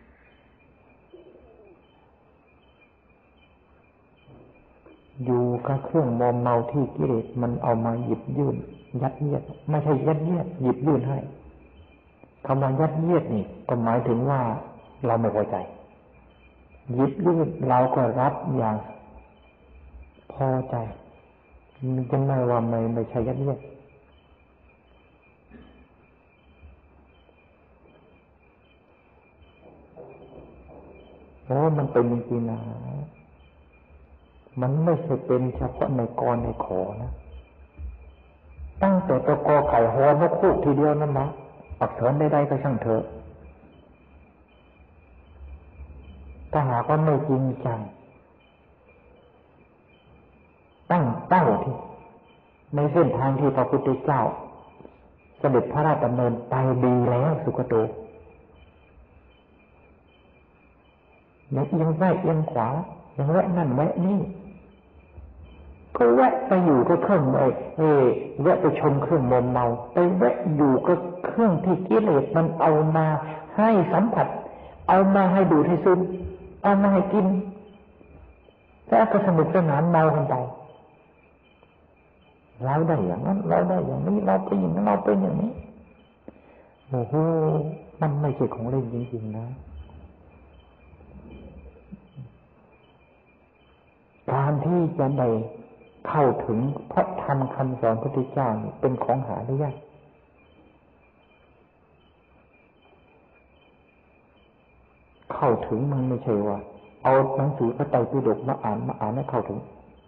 อยู่กับเครื่องมอมเมาที่กิเลสมันเอามาหยิบยื่นยัดเยียดไม่ใช่ยัดเยียดหยิบยื่นให้คำว่ายัดเยียดนี่ก็หมายถึงว่าเราไม่พอใจหยิบยื่นเราก็รับอย่างพอใจมันจะไม่ว่าไม่ใช่ยัดเยียดมันเป็นจริงๆนะมันไม่ใช่เป็นเฉพาะในกรในขอนะตั้งแต่ตัวกอไก่ฮอนกคู่ทีเดียวนั่นนะอักษรใดๆก็ช่างเถอะถ้าหากว่าไม่จริงจังตั้งเป้าที่ในเส้นทางที่พระพุทธเจ้าเสด็จพระราชดำเนินไปดีแล้วสุขโตอย่าเอียงซ้ายเอียงขวาอย่างแวะนั่นแวะนี่ก็แวะไปอยู่กับเครื่องแวะไปชมเครื่องมอมเมาไปแวะอยู่กับเครื่องที่กิเลสมันเอามาให้สัมผัสเอามาให้ดูดให้ซึมเอามาให้กินแล้วก็สนุกสนานเมากันไปเราได้อย่างนั้นเราได้อย่างนี้เราเป็นอย่างนั้นเราเป็นอย่างนี้โอ้โหมันไม่ใช่ของเล่นจริงๆนะการที่จะได้เข้าถึงพระธรรมคำสอนพระพุทธเจ้าเป็นของหาได้ยากเข้าถึงมันไม่ใช่ว่าเอาหนังสือพระไตรปิฎกมาอ่านให้เข้าถึง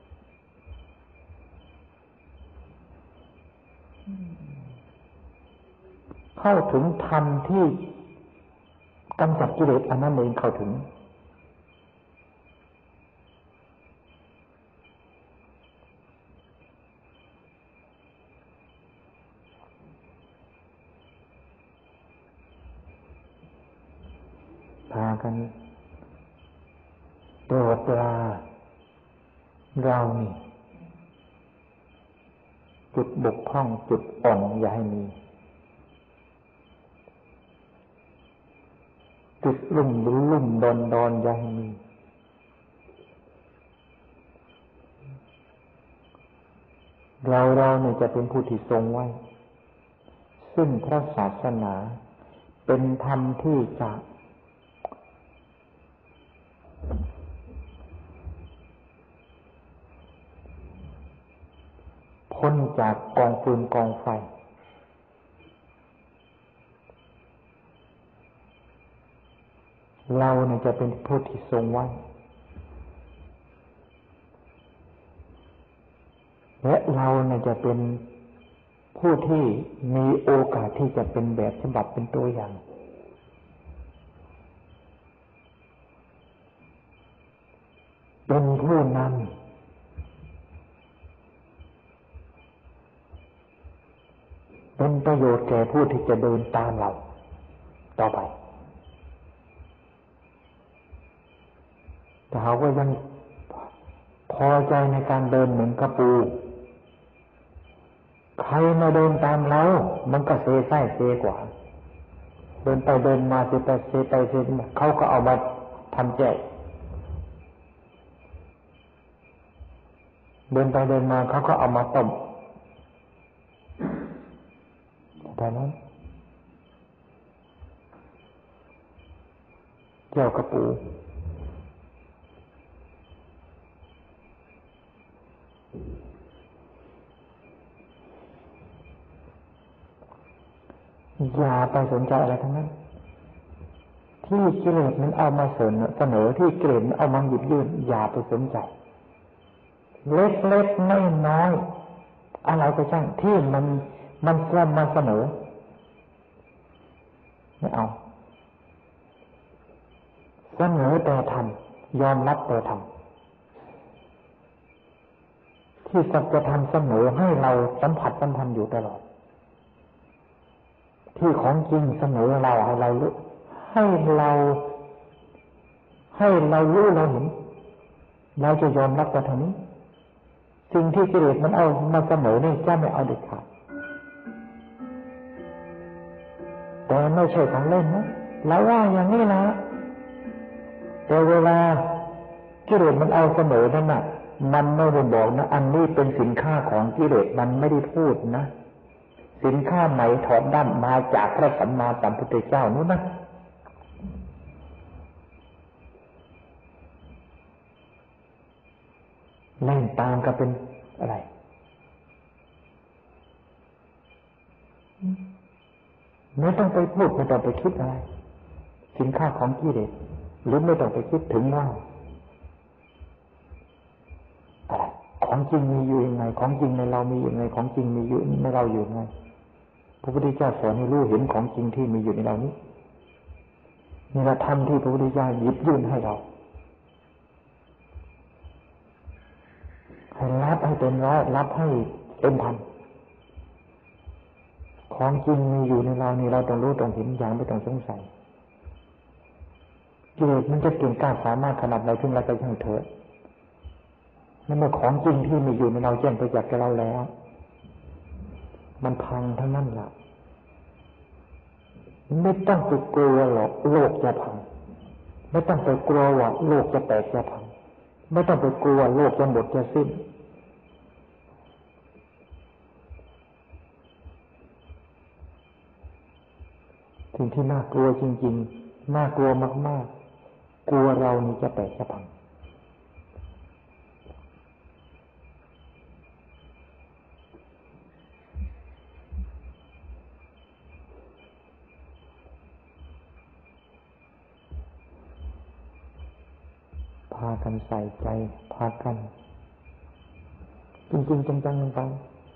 เข้าถึงธรรมที่กำจัดกิเลสอันนั้นเองเข้าถึงพากันตรวจตราเรานี่จุดบกพร่องจุดอ่อนอย่าให้มีจุดลุ่มดอนอย่าให้มีเราเนี่ยจะเป็นผู้ที่ทรงไว้ซึ่งพระศาสนาเป็นธรรมที่จะพ้นจากกองฟืนกองไฟเราเนี่ยจะเป็นผู้ที่ทรงไว้และเราเนี่ยจะเป็นผู้ที่มีโอกาสที่จะเป็นแบบฉบับเป็นตัวอย่างเป็นผู้นำเป็นประโยชน์แก่ผู้ที่จะเดินตามเราต่อไปแต่เขาก็ยังพอใจในการเดินเหมือนกระปูใครมาเดินตามเรามันก็เซไส้เซกว่าเดินไปเดินมาเซไปมาเขาก็เอามาทำแจกเดินไปเดินมาเขาก็เอามาต้มแต่นั้นเจ้ากระปูอย่าไปสนใจอะไรทั้งนั้นที่กิเลสมันเอามาเสนอที่กิเลสมันเอามาหยิบยื่นอย่าไปสนใจเล็กๆน้อยๆอะไรก็ช่างที่มันมาเสนอไม่เอาเสนอแต่ทำยอมรับแต่ทำที่สัจธรรมเสนอให้เราสัมผัสสัมพันธ์อยู่ตลอดที่ของจริงเสนอเราให้เรารู้ให้เรารู้เราเห็นเราจะยอมรับแต่เท่านี้สิ่งที่กิเลสมันเอามาเสนอนี่จะไม่เอาเด็ดขาดแต่ไม่ใช่ของเล่นนะเราว่าอย่างนี้นะแต่เวลากิเลสมันเอาเสนอนั่นน่ะมันไม่ได้บอกนะอันนี้เป็นสินค้าของกิเลสมันไม่ได้พูดนะสินค้าใหม่ถอดด้านมาจากพระสัมมาสัมพุทธเจ้านู้นนะเล่นตามก็เป็นอะไรไม่ต้องไปพูดไม่ต้องไปคิดอะไรสินค้าของกิเลสหรือไม่ต้องไปคิดถึงว่าอะไรของจริงมีอยู่ยังไงของจริงในเรามีอยู่ยังไงของจริงมีอยู่ในเราอยู่ยังไงพระพุทธเจ้าสอนให้รู้เห็นของจริงที่มีอยู่ในเรานี้นี่ละธรรมที่พระพุทธเจ้าหยิบยื่นให้เราให้รับให้เต็มร้อยรับให้เต็มพันของจริงมีอยู่ในเรานี่เราต้องรู้ต้องเห็นอย่างไม่ต้องสงสัยกิเลสมันจะเก่งกล้าสามารถขนาดไหนถึงเราจะช่างเถอะนั่นเมื่อของจริงที่มีอยู่ในเราแจ้งประจักษ์แก่เราแล้วมันพังทั้งนั้นล่ะไม่ต้องไปกลัวหรอกโลกจะพังไม่ต้องไปกลัวว่าโลกจะแตกจะพังไม่ต้องไปกลัวโลกจะหมดจะสิ้นสิ่งที่น่ากลัวจริงๆน่ากลัวมากๆกลัวเรานี่จะแตกจะพังพากันใส่ใจพากันจริงๆจังๆไป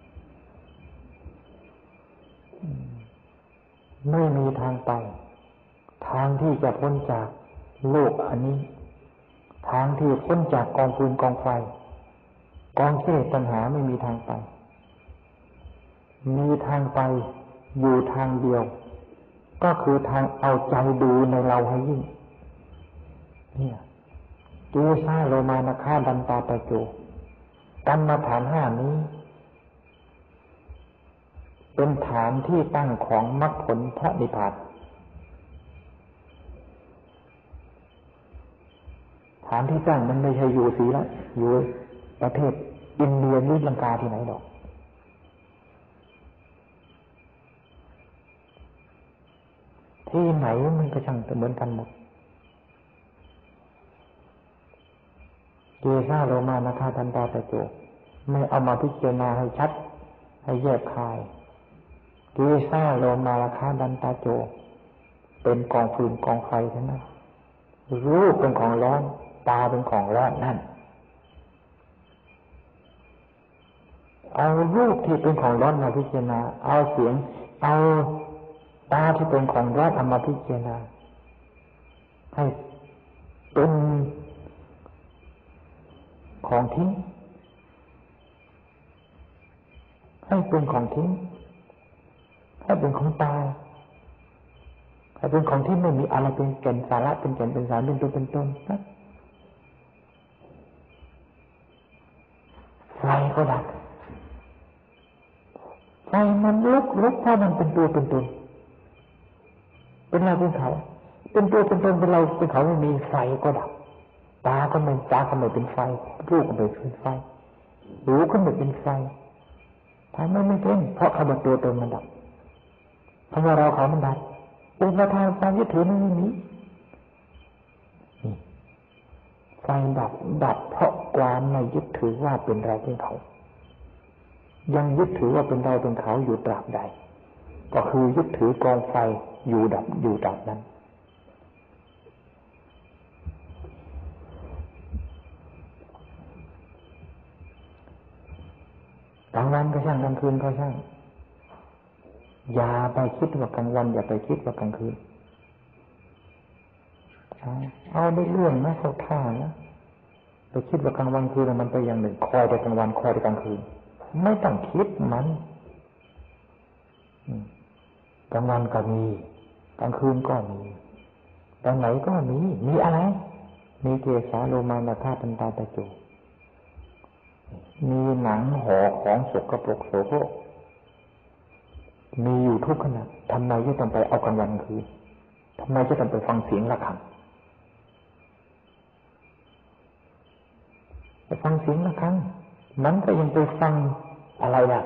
ไม่มีทางไปทางที่จะพ้นจากโลกอันนี้ทางที่พ้นจากกองฟืนกองไฟกองกิเลสตัณหาไม่มีทางไปมีทางไปอยู่ทางเดียวก็คือทางเอาใจดูในเราให้ยิ่งเนี่ยตูซาโลมานะคาดันตาตะโจกรรมฐานห้านี้เป็นฐานที่ตั้งของมรรคผลพระนิพพานฐานที่ตั้งมันไม่ใช่อยู่ศรีละอยู่ประเทศอินเดียหรือลังกาที่ไหนหรอกที่ไหนมันก็ช่างเหมือนกันหมดเกซ่าโรมานาคาทันตาตะโจไม่เอามาพิจารณาให้ชัดให้แยกคายเกซ่าโลมาราคาดันตาโจเป็นกองฟืนกองไฟทั้งนั้นรูปเป็นของร้อนตาเป็นของร้อนนั่นเอารูปที่เป็นของร้อนมาพิจารณาเอาเสียงเอาตาที่เป็นของร้อนเอามาพิจารณาให้เป็นของทิ้งให้เป็นของทิ้งให้เป็นของตายให้เป็นของที่ไม่มีอะไรเป็นแก่นสาระเป็นแก่นเป็นสารเป็นตัวเป็นตนนะไฟก็ดับไฟมันลุกเพราะมันเป็นตัวเป็นตนเป็นเราเป็นเขาเป็นตัวเป็นตนเป็นเราเป็นเขาไม่มีไฟก็ดับตาก็ไม่เป็นไฟรูปก็ไม่เป็นไฟหูก็ไม่เป็นไฟทำไมไม่เป็นเพราะคำว่าตัวตนมันดับคำว่าเราเขามันดับอุปทานความยึดถือไม่มีไฟดับเพราะความไม่ยึดถือว่าเป็นเราเป็นเขายังยึดถือว่าเป็นเราเป็นเขาอยู่ตราบใดก็คือยึดถือกองไฟอยู่ดับอยู่ตราบนั้นกลางวันก็ช่างกลางคืนก็ช่างอย่าไปคิดว่ากลางวันอย่าไปคิดว่ากลางคืนเอาได้เรื่องนะเข้าท่านะไปคิดว่ากลางวันคืนมันไปอย่างหนึ่งคอยแต่กลางวันคอยแต่กลางคืนไม่ต้องคิดมันกลางวันก็มีกลางคืนก็มีตอนไหนก็มีอะไรมีเกสาโลมานาคาทันตาตะโจมีหนังห่อของสกปรกโสโครกมีอยู่ทุกขณะทำไมจะต้องไปเอากลางวันคืนทำไมจะต้องไปฟังเสียงระฆังไปฟังเสียงระฆังมันก็ยังไปฟังอะไรล่ะ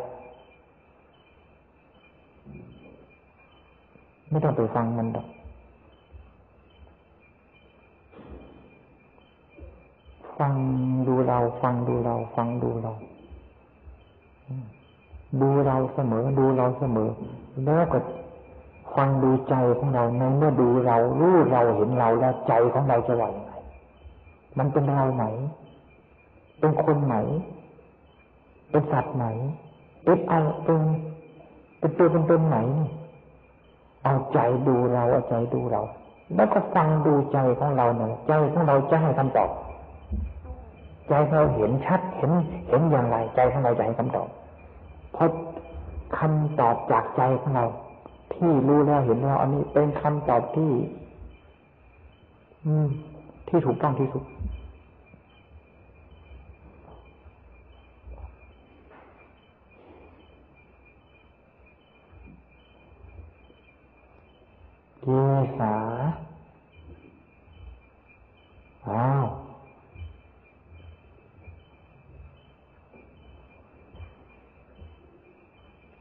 ไม่ต้องไปฟังมันหรอกฟังดูเราฟังดูเราฟังดูเราดูเราเสมอดูเราเสมอแล้วก็ฟังดูใจของเราในเมื่อดูเรารู้เราเห็นเราแล้วใจของเราจะไหวยังไงมันเป็นเราไหนเป็นคนไหนเป็นสัตว์ไหนเป็นอะไรเป็นตัวเป็นตนไหนเอาใจดูเราเอาใจดูเราแล้วก็ฟังดูใจของเราเนี่ยใจของเราจะให้คำตอบใจเราเห็นชัดเห็นอย่างไรใจของเราจะให้คำตอบเพราะคำตอบจากใจของเราที่รู้แล้วเห็นแล้วอันนี้เป็นคำตอบที่ถูกต้องที่สุด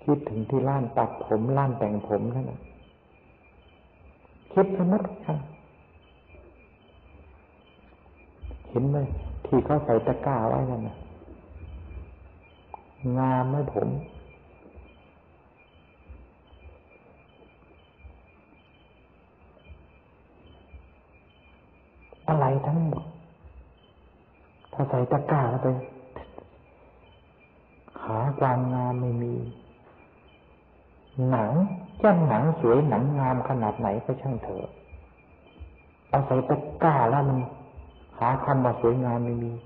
คิดถึงที่ร้านตัดผมร้านแต่งผมนั่นน่ะคิดไปหมดค่ะเห็นไหมที่เขาใส่ตะกร้าไว้นั่นน่ะงามไหมผมอะไรทั้งหมดถ้าใส่ตะกร้าแล้วไปหาความงามไม่มีหนังจ้างหนังสวยหนังงามขนาดไหนก็ช่างเถอะเอาใส่ตะกร้าแล้วมันหาคำว่าสวยงามไม่มี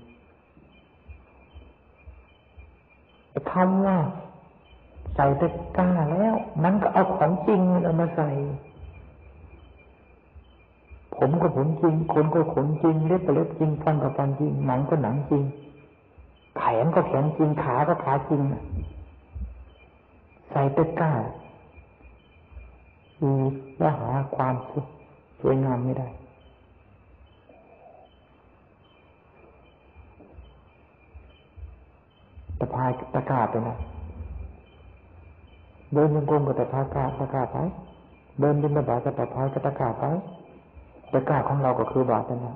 คำว่าใส่ตะกร้าแล้วมันก็เอาของจริงเอามาใส่ผมก็ผมจริงขนก็ขนจริงเล็บก็เล็บจริงฟันก็ฟันจริงหนังก็หนังจริงแขนก็แขนจริงขาก็ขาจริงใส่ตะกร้าแล้วหาความสวยงามไม่ได้ตะพายตะกร้าไปนะเดินยังกลมกับตะพายตะกร้าไปเดินบิณฑบาตกับตะพายกับตะกร้าไปตะกร้าของเราก็คือบาตรนะ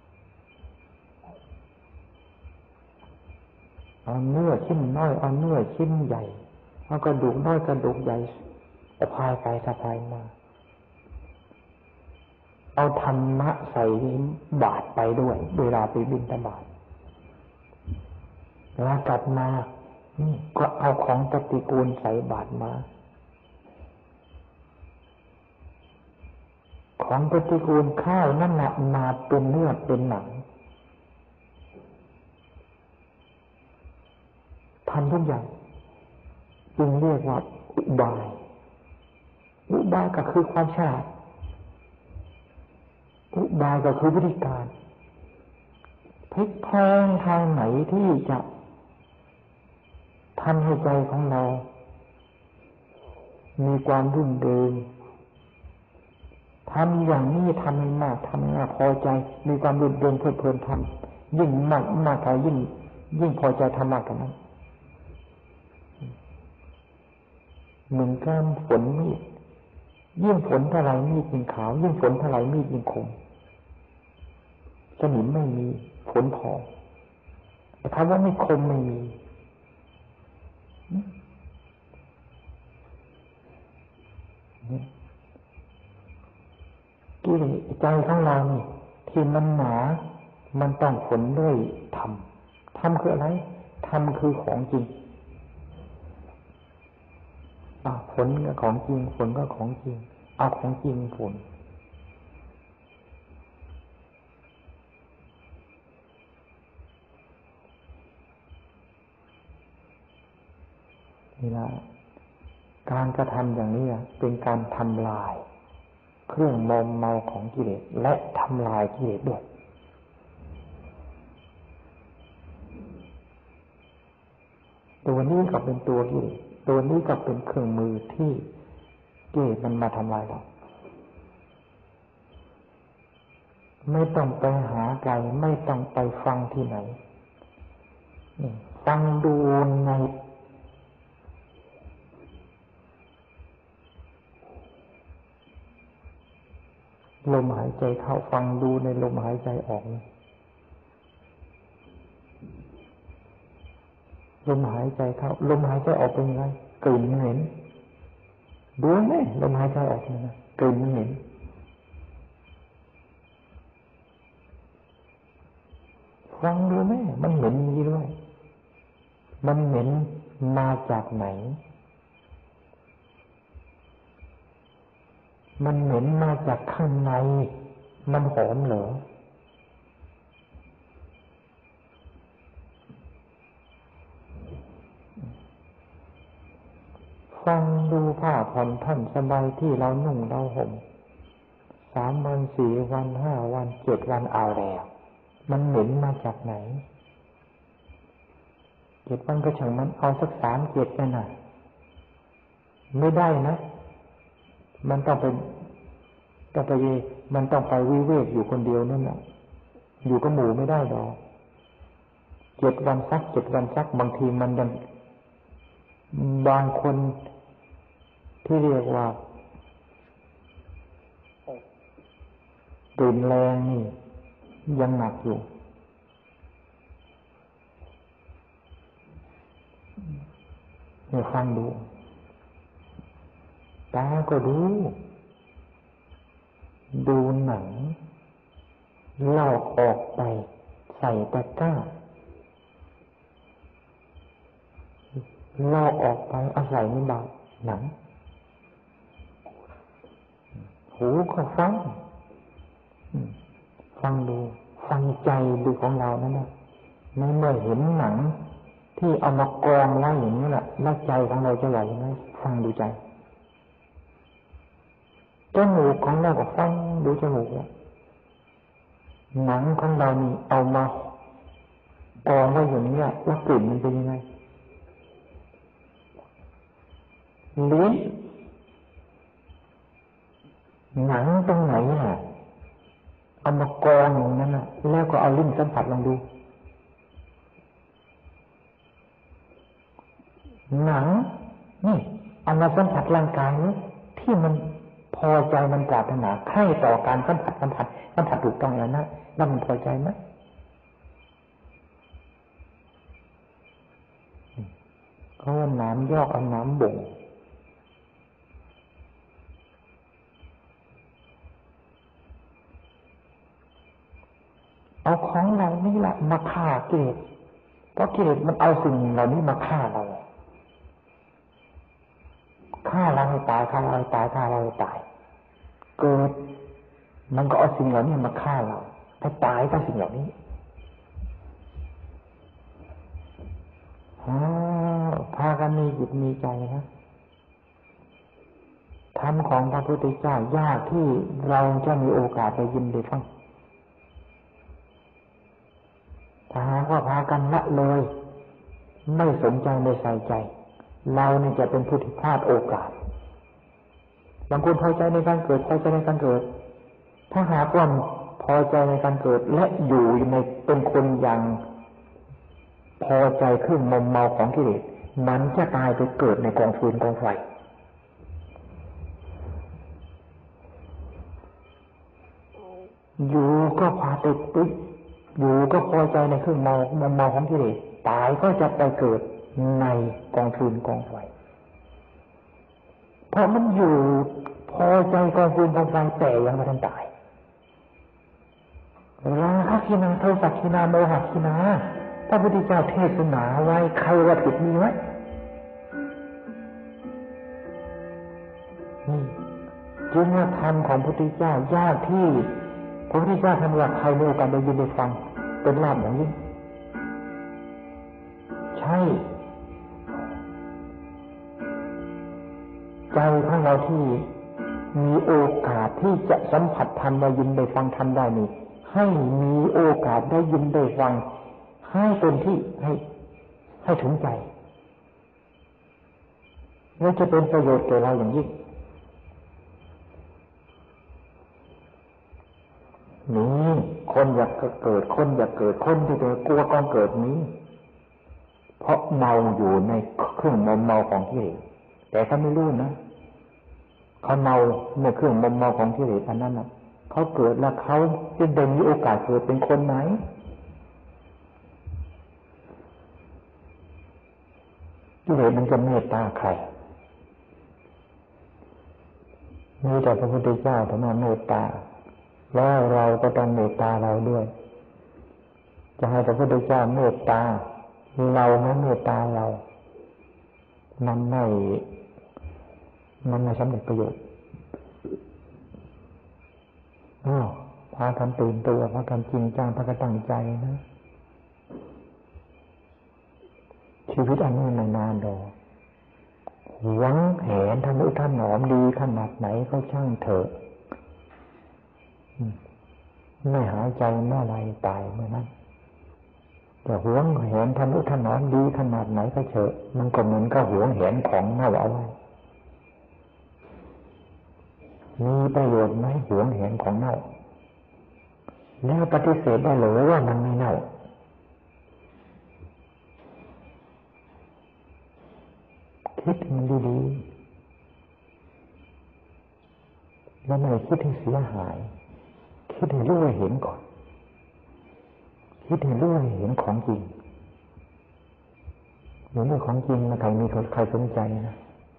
เอาเนื้อชิ้นน้อยเอาเนื้อชิ้นใหญ่เอากระดูกน้อยกระดูกใหญ่ตะพายไปตะพายมาเอาธรรมะใส่บาตรไปด้วยเวลาไปบิณฑบาตเวลากลับมานี่ก็เอาของปฏิกูลใส่บาตรมาของปฏิกูลข้าวนั่นน่ะมาเป็นเนื้อเป็นหนังทำทุกอย่างจึงเรียกว่าอุบายอุบายก็คือความฉลาดอุบายก็คือวิธีการพลิกแพลงทางไหนที่จะทำให้ใจของเรามีความรุ่งเรืองทำอย่างนี้ทำให้มากทำให้มากพอใจมีความรุ่งเรืองเพลิดเพลินทำยิ่งมากมากเท่ายิ่งพอใจทำมากเท่านั้นเหมือนการฝนมีดยิ่งฝนเท่าไรมีดยิ่งขาวยิ่งฝนเท่าไรมีดยิ่งคมสนิมไม่มีฝนพอแต่คำว่าไม่คมไม่มีกิเลสใจของเรานี่ที่มันหนามันต้องฝนด้วยธรรมธรรมคืออะไรธรรมคือของจริงฝนก็ของจริงฝนก็ของจริงเอาของจริงฝนนี่ละการกระทำอย่างนี้เป็นการทำลายเครื่องมอมเมาของกิเลสและทำลายกิเลสด้วยตัวนี้ก็เป็นตัวกิเลสตัวนี้ก็เป็นเครื่องมือที่กิเลสมันมาทำลายเราไม่ต้องไปหาไกลไม่ต้องไปฟังที่ไหนฟังดูในลมหายใจเข้าฟังดูในลมหายใจออกลมหายใจเข้าลมหายใจออกเป็นยังไงกลิ่นเหม็นดูไหมลมหายใจออกนะกลิ่นเหม็นฟังดูไหมมันเหม็นอย่างนี้ด้วยมันเหม็นมาจากไหนมันเหม็นมาจากข้างในมันหอมเหรอฟังดูผ้าผ่อนท่อนสบายที่เรานุ่งเราห่ม3 วัน 4 วัน 5 วัน 7 วันเอาแล้วมันเหม็นมาจากไหน7 วันก็ช่างมันเอาสัก3 7กันน่ะไม่ได้นะมันต้องไปมันต้องไปวิเวกอยู่คนเดียวนั่นแหละอยู่กับหมู่ไม่ได้หรอก7 วันสัก7 วันสักบางทีมันยังบางคนที่เรียกว่าตื่นแรงนี่ยังหนักอยู่เนี่ยฟังดูตาก็ดูหนังลอกออกไปใส่ตะกร้าลอกออกไปเอาใส่ในบาตรหนังหูก็ฟังดูฟังใจดูของเรานั่นแหละในเมื่อเห็นหนังที่เอามากองไว้อย่างนี้แหละแล้วใจของเราจะไหวไหมฟังดูใจจมูกของเราก็ฟังดูจมูกหนังของเรานี่เอามากองไว้อย่างนี้แล้วกลิ่นมันเป็นยังไงลิ้นหนังตรงไหนเอามากองอย่างนั้นแล้วก็เอาลิ้นสัมผัสลองดูหนังนี่เอามาสัมผัสร่างกายนี้ที่มันพอใจมันปรารถนาใคร่ต่อการสัมผัสถูกต้องแล้วนะแล้วมันพอใจไหมเขาว่าน้ำยอกเอาน้ำบ่งเอาของเรานี่แหละมาฆ่ากิเลสเพราะกิเลสมันเอาสิ่งเหล่านี้มาฆ่าเราให้ตายฆ่าเราให้ตายเกิดมันก็เอาสิ่งเหล่านี้มาฆ่าเราให้ตายก็สิ่งเหล่านี้พากันมีจิตมีใจนะธรรมของพระพุทธเจ้ายากที่เราจะมีโอกาสได้ยินได้ฟังถ้าหากว่าพากันละเลยไม่สนใจไม่ใส่ใจเราเนี่ยจะเป็นผู้ที่พลาดโอกาสบางคนพอใจในการเกิดพอใจในการเกิดถ้าหากว่าพอใจในการเกิดและอยู่ในเป็นคนอย่างพอใจเครื่องมอมเมาของกิเลสมันจะตายไปเกิดในกองฟืนกองไฟอยู่ก็พาติดอยู่ก็พอใจในเครื่องมอมเมาของกิเลสตายก็จะไปเกิดในกองฟืนกองไฟเพราะมันอยู่พอใจกองฟืนกองไฟแต่ยังไม่ทันตายราคะขีนาโทสะขีนาโมหะขีนาพระพุทธเจ้าเทศนาไว้ใครว่าผิดมีไหมนี่จึงว่าธรรมของพระพุทธเจ้ายากที่พระพุทธเจ้าท่านว่าใครมีโอกาสได้ยินได้ฟังเป็นลาภอย่างยิ่งใช่ใจของเราที่มีโอกาสที่จะสัมผัสธรรมได้ยินได้ฟังธรรมได้นี่ให้มีโอกาสได้ยินได้ฟังให้เป็นที่ให้ถึงใจแล้วจะเป็นประโยชน์แก่เราอย่างยิ่งนี่คนอยากเกิดคนที่จะกลัวกองเกิดนี้เพราะเมาอยู่ในเครื่องเมาของกิเลสแต่เขาไม่รู้นะเขาเมาในเครื่องเมาของกิเลสอันนั้นเขาเกิดแล้วเขาจะได้มีโอกาสเกิดเป็นคนไหมกิเลสมันจะเมตตาใครมีแต่พระพุทธเจ้าเท่านั้นเมตตาแล้วเราก็ต้องเมตตาเราด้วยจะให้พระพุทธเจ้าเมตตาเราไม่เมตตาเรามันไม่สำเร็จประโยชน์พากันตื่นตัวพากันจริงจังพากันตั้งใจนะชีวิตอันนี้ไม่นานดอกหวงแหนทนุถนอมดีขนาดไหนก็ช่างเถอะไม่หายใจเมื่อไรตายเมื่อนั้นแต่หวงแหนทนุถนอมดีขนาดไหนก็เถอะมันก็เหมือนกับหวงแหนของเน่าเอาไว้มีประโยชน์ไหมหวงแหนของเน่าแล้วปฏิเสธได้หรือว่ามันไม่เน่าแล้วไม่คิดให้เสียหายคิดให้รู้ให้เห็นก่อนคิดให้รู้ให้เห็นของจริงเห็นด้วยของจริงนะใครมีใครสนใจนะ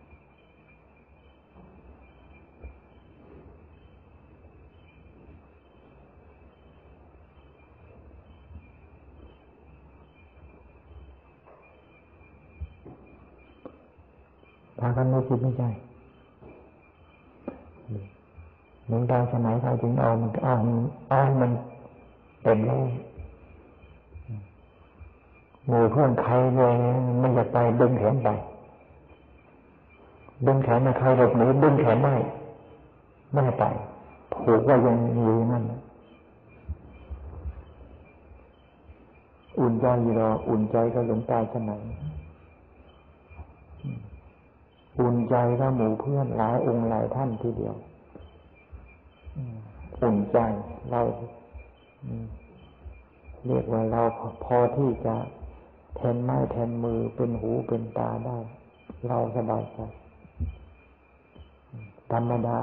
พากันไม่คิดไม่ใจหลวงตาสมัยเขาถึงเอามันเต็มเลยหมู่เพื่อนใครเลยไม่อยากไปดึงแขนไปดึงแขนมาใครหลบหนีดึงแขนไม่ไปผูกว่ายังอยู่นั่นอุ่นใจอยู่รออุ่นใจก็หลวงตาสมัยอุ่นใจก็หมู่เพื่อนหลายองค์หลายท่านทีเดียวอุ่นใจเราเรียกว่าเราพอที่จะแทนไม้แทนมือเป็นหูเป็นตาได้เราสบายใจธรรมดา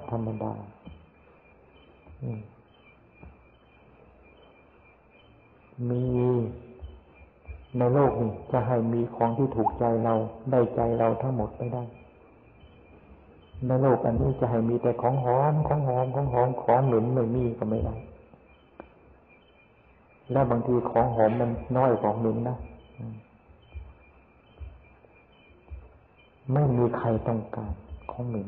มีในโลกนี้จะให้มีของที่ถูกใจเราได้ใจเราทั้งหมดไม่ได้ในโลกอันนี้จะให้มีแต่ของหอมของเหม็นไม่มีก็ไม่ได้แล้วบางทีของหอมมันน้อยของเหม็นนะไม่มีใครต้องการของเหม็น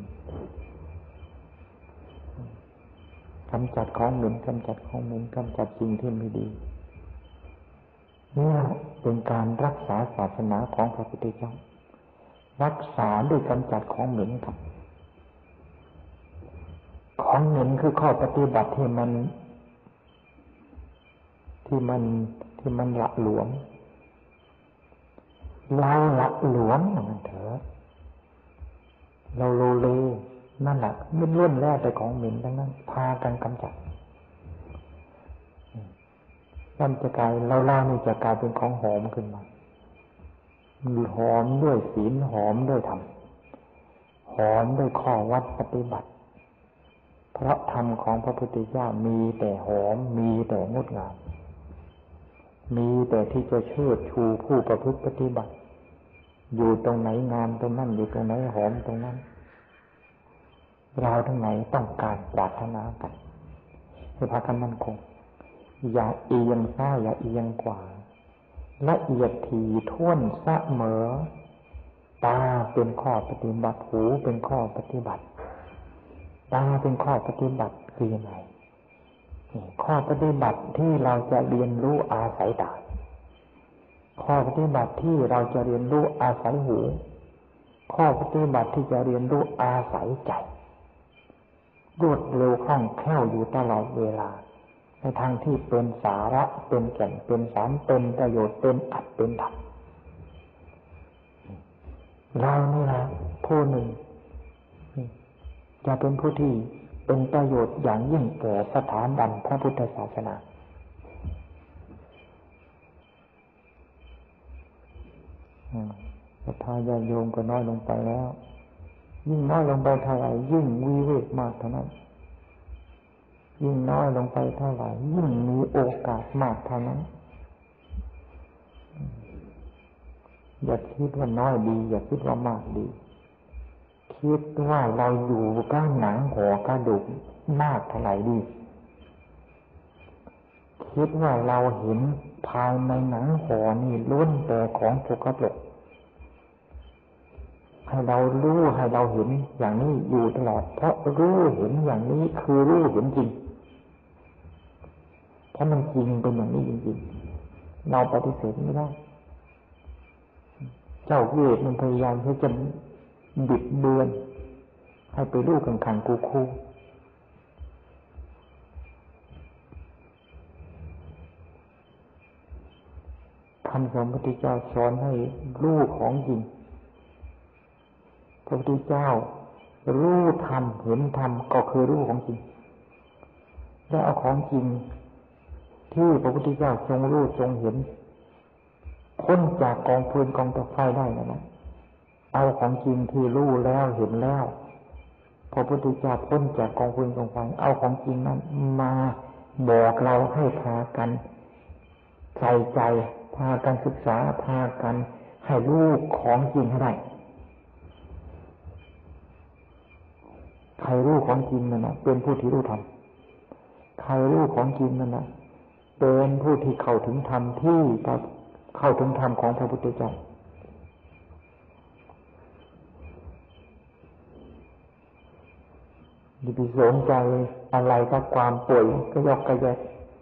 กำจัดของเหม็นกำจัดสิ่งที่ไม่ดีนี่เป็นการรักษาศาสนาของพระพุทธเจ้ารักษาด้วยกำจัดของเหม็นครับของเหม็นคือข้อปฏิบัติที่มันละหลวมเราละหลวมนั่นเถอะเราโลเลนั่นแหละมันล้วนแล้วแต่ของเหม็นทั้งนั้นพากันกำจัดมันจะกลายเรานี่จะกลายเป็นของหอมขึ้นมาหอมด้วยศีลหอมด้วยธรรมหอมด้วยข้อวัดปฏิบัติเพราะธรรมของพระพุทธเจ้ามีแต่หอมมีแต่งดงามมีแต่ที่จะเชิดชูผู้ประพฤติปฏิบัติอยู่ตรงไหนงามตรงนั้นอยู่ตรงไหนหอมตรงนั้นเราทั้งไหนต้องการปรารถนากันให้พากันมั่นคงอย่าเอียงซ้ายอย่าเอียงขวาละเอียดถี่ถ้วนเสมอตาเป็นข้อปฏิบัติหูเป็นข้อปฏิบัติตาเป็นข้อปฏิบัติคือยังไงข้อปฏิบัติที่เราจะเรียนรู้อาศัยตาข้อปฏิบัติที่เราจะเรียนรู้อาศัยหูข้อปฏิบัติที่จะเรียนรู้อาศัยใจรวดเร็วคล่องแคล่วอยู่ตลอดเวลาในทางที่เป็นสาระเป็นแก่นเป็นสารเป็นประโยชน์เป็นอัตเป็นธรรมเรานี่นะผู้หนึ่งจะเป็นผู้ที่เป็นประโยชน์อย่างยิ่งแก่สถาบันพระพุทธศาสนาศรัทธาญาติโยมก็น้อยลงไปแล้วยิ่งน้อยลงไปเท่าไหร่ยิ่งวิเวกมากเท่านั้นยิ่งน้อยลงไปเท่าไหร่ยิ่งมีโอกาสมากเท่านั้นอย่าคิดว่าน้อยดีอย่าคิดว่ามากดีคิดว่าเราอยู่ก้างหนังห่อกระดูกมากเท่าไหร่ดีคิดว่าเราเห็นภายในหนังห่อนี่ล้วนแต่ของสกปรกให้เรารู้ให้เราเห็นอย่างนี้อยู่ตลอดเพราะรู้เห็นอย่างนี้คือรู้เห็นจริงเพราะมันจริงเป็นอย่างนี้จริงๆเราปฏิเสธไม่ได้เจ้าเวทมันพยายามที่จะบิดเบือนให้ไปรู้ขังๆคูคำสอนพระพุทธเจ้าสอนให้รู้ของจริงพระพุทธเจ้ารู้ธรรมเห็นธรรมก็คือรู้ของจริงแล้วเอาของจริงที่พระพุทธเจ้าทรงรู้ทรงเห็นพ้นจากกองฟืนกองตะไฟได้นะเอาของจริงที่รู้แล้วเห็นแล้วพระพุทธเจ้าพ้นจากกองฟืนกองไฟเอาของจริงนั้นมาบอกเราให้พากันใส่ใจพากันศึกษาพากันให้รู้ของจริงให้ได้ใครรู้ของจริงนั่นนะเป็นผู้ที่รู้ธรรมใครรู้ของจริงนั่นนะเป็นผู้ที่เข้าถึงธรรมที่เข้าถึงธรรมของพระพุทธเจ้าอย่าไปสนใจอะไรกับความป่วยก็ยกกระแยก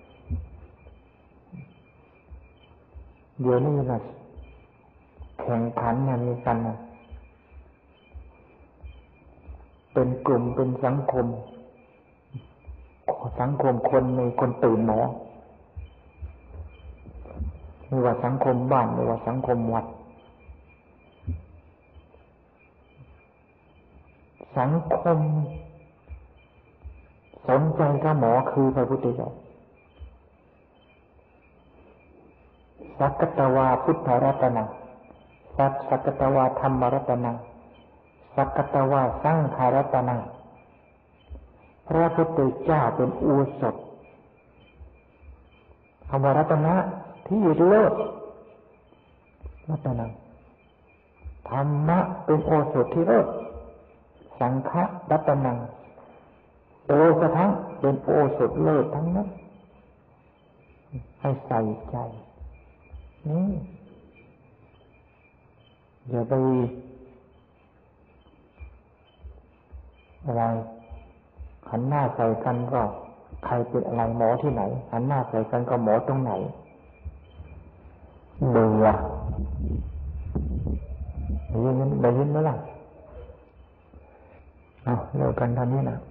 เดี๋ยวนี้นะแข่งขันมีกันนะเป็นกลุ่มเป็นสังคมคนในคนตื่นหมอไม่ว่าสังคมบ้านไม่ว่าสังคมวัดสังคมสนใจกับหมอคือพระพุทธเจ้าสักกตวาพุทธรัตนังสักกตวาธรรมรัตนังสักกตวาสังฆรัตนังพระพุทธเจ้าเป็นโอสถคำว่ารัตนะที่เลิศรัตนังธรรมะเป็นโอสถที่เลิศสังฆรัตนังโอสถะเป็นโอสถเลิศทั้งนั้นให้ใส่ใจนี่อย่าไปอะไรหันหน้าใส่กันก็ใครเป็นอะไรหมอที่ไหนหันหน้าใส่กันก็หมอตรงไหนเบื่อได้ยินไหมล่ะเอาเลิกกันตอนนี้นะ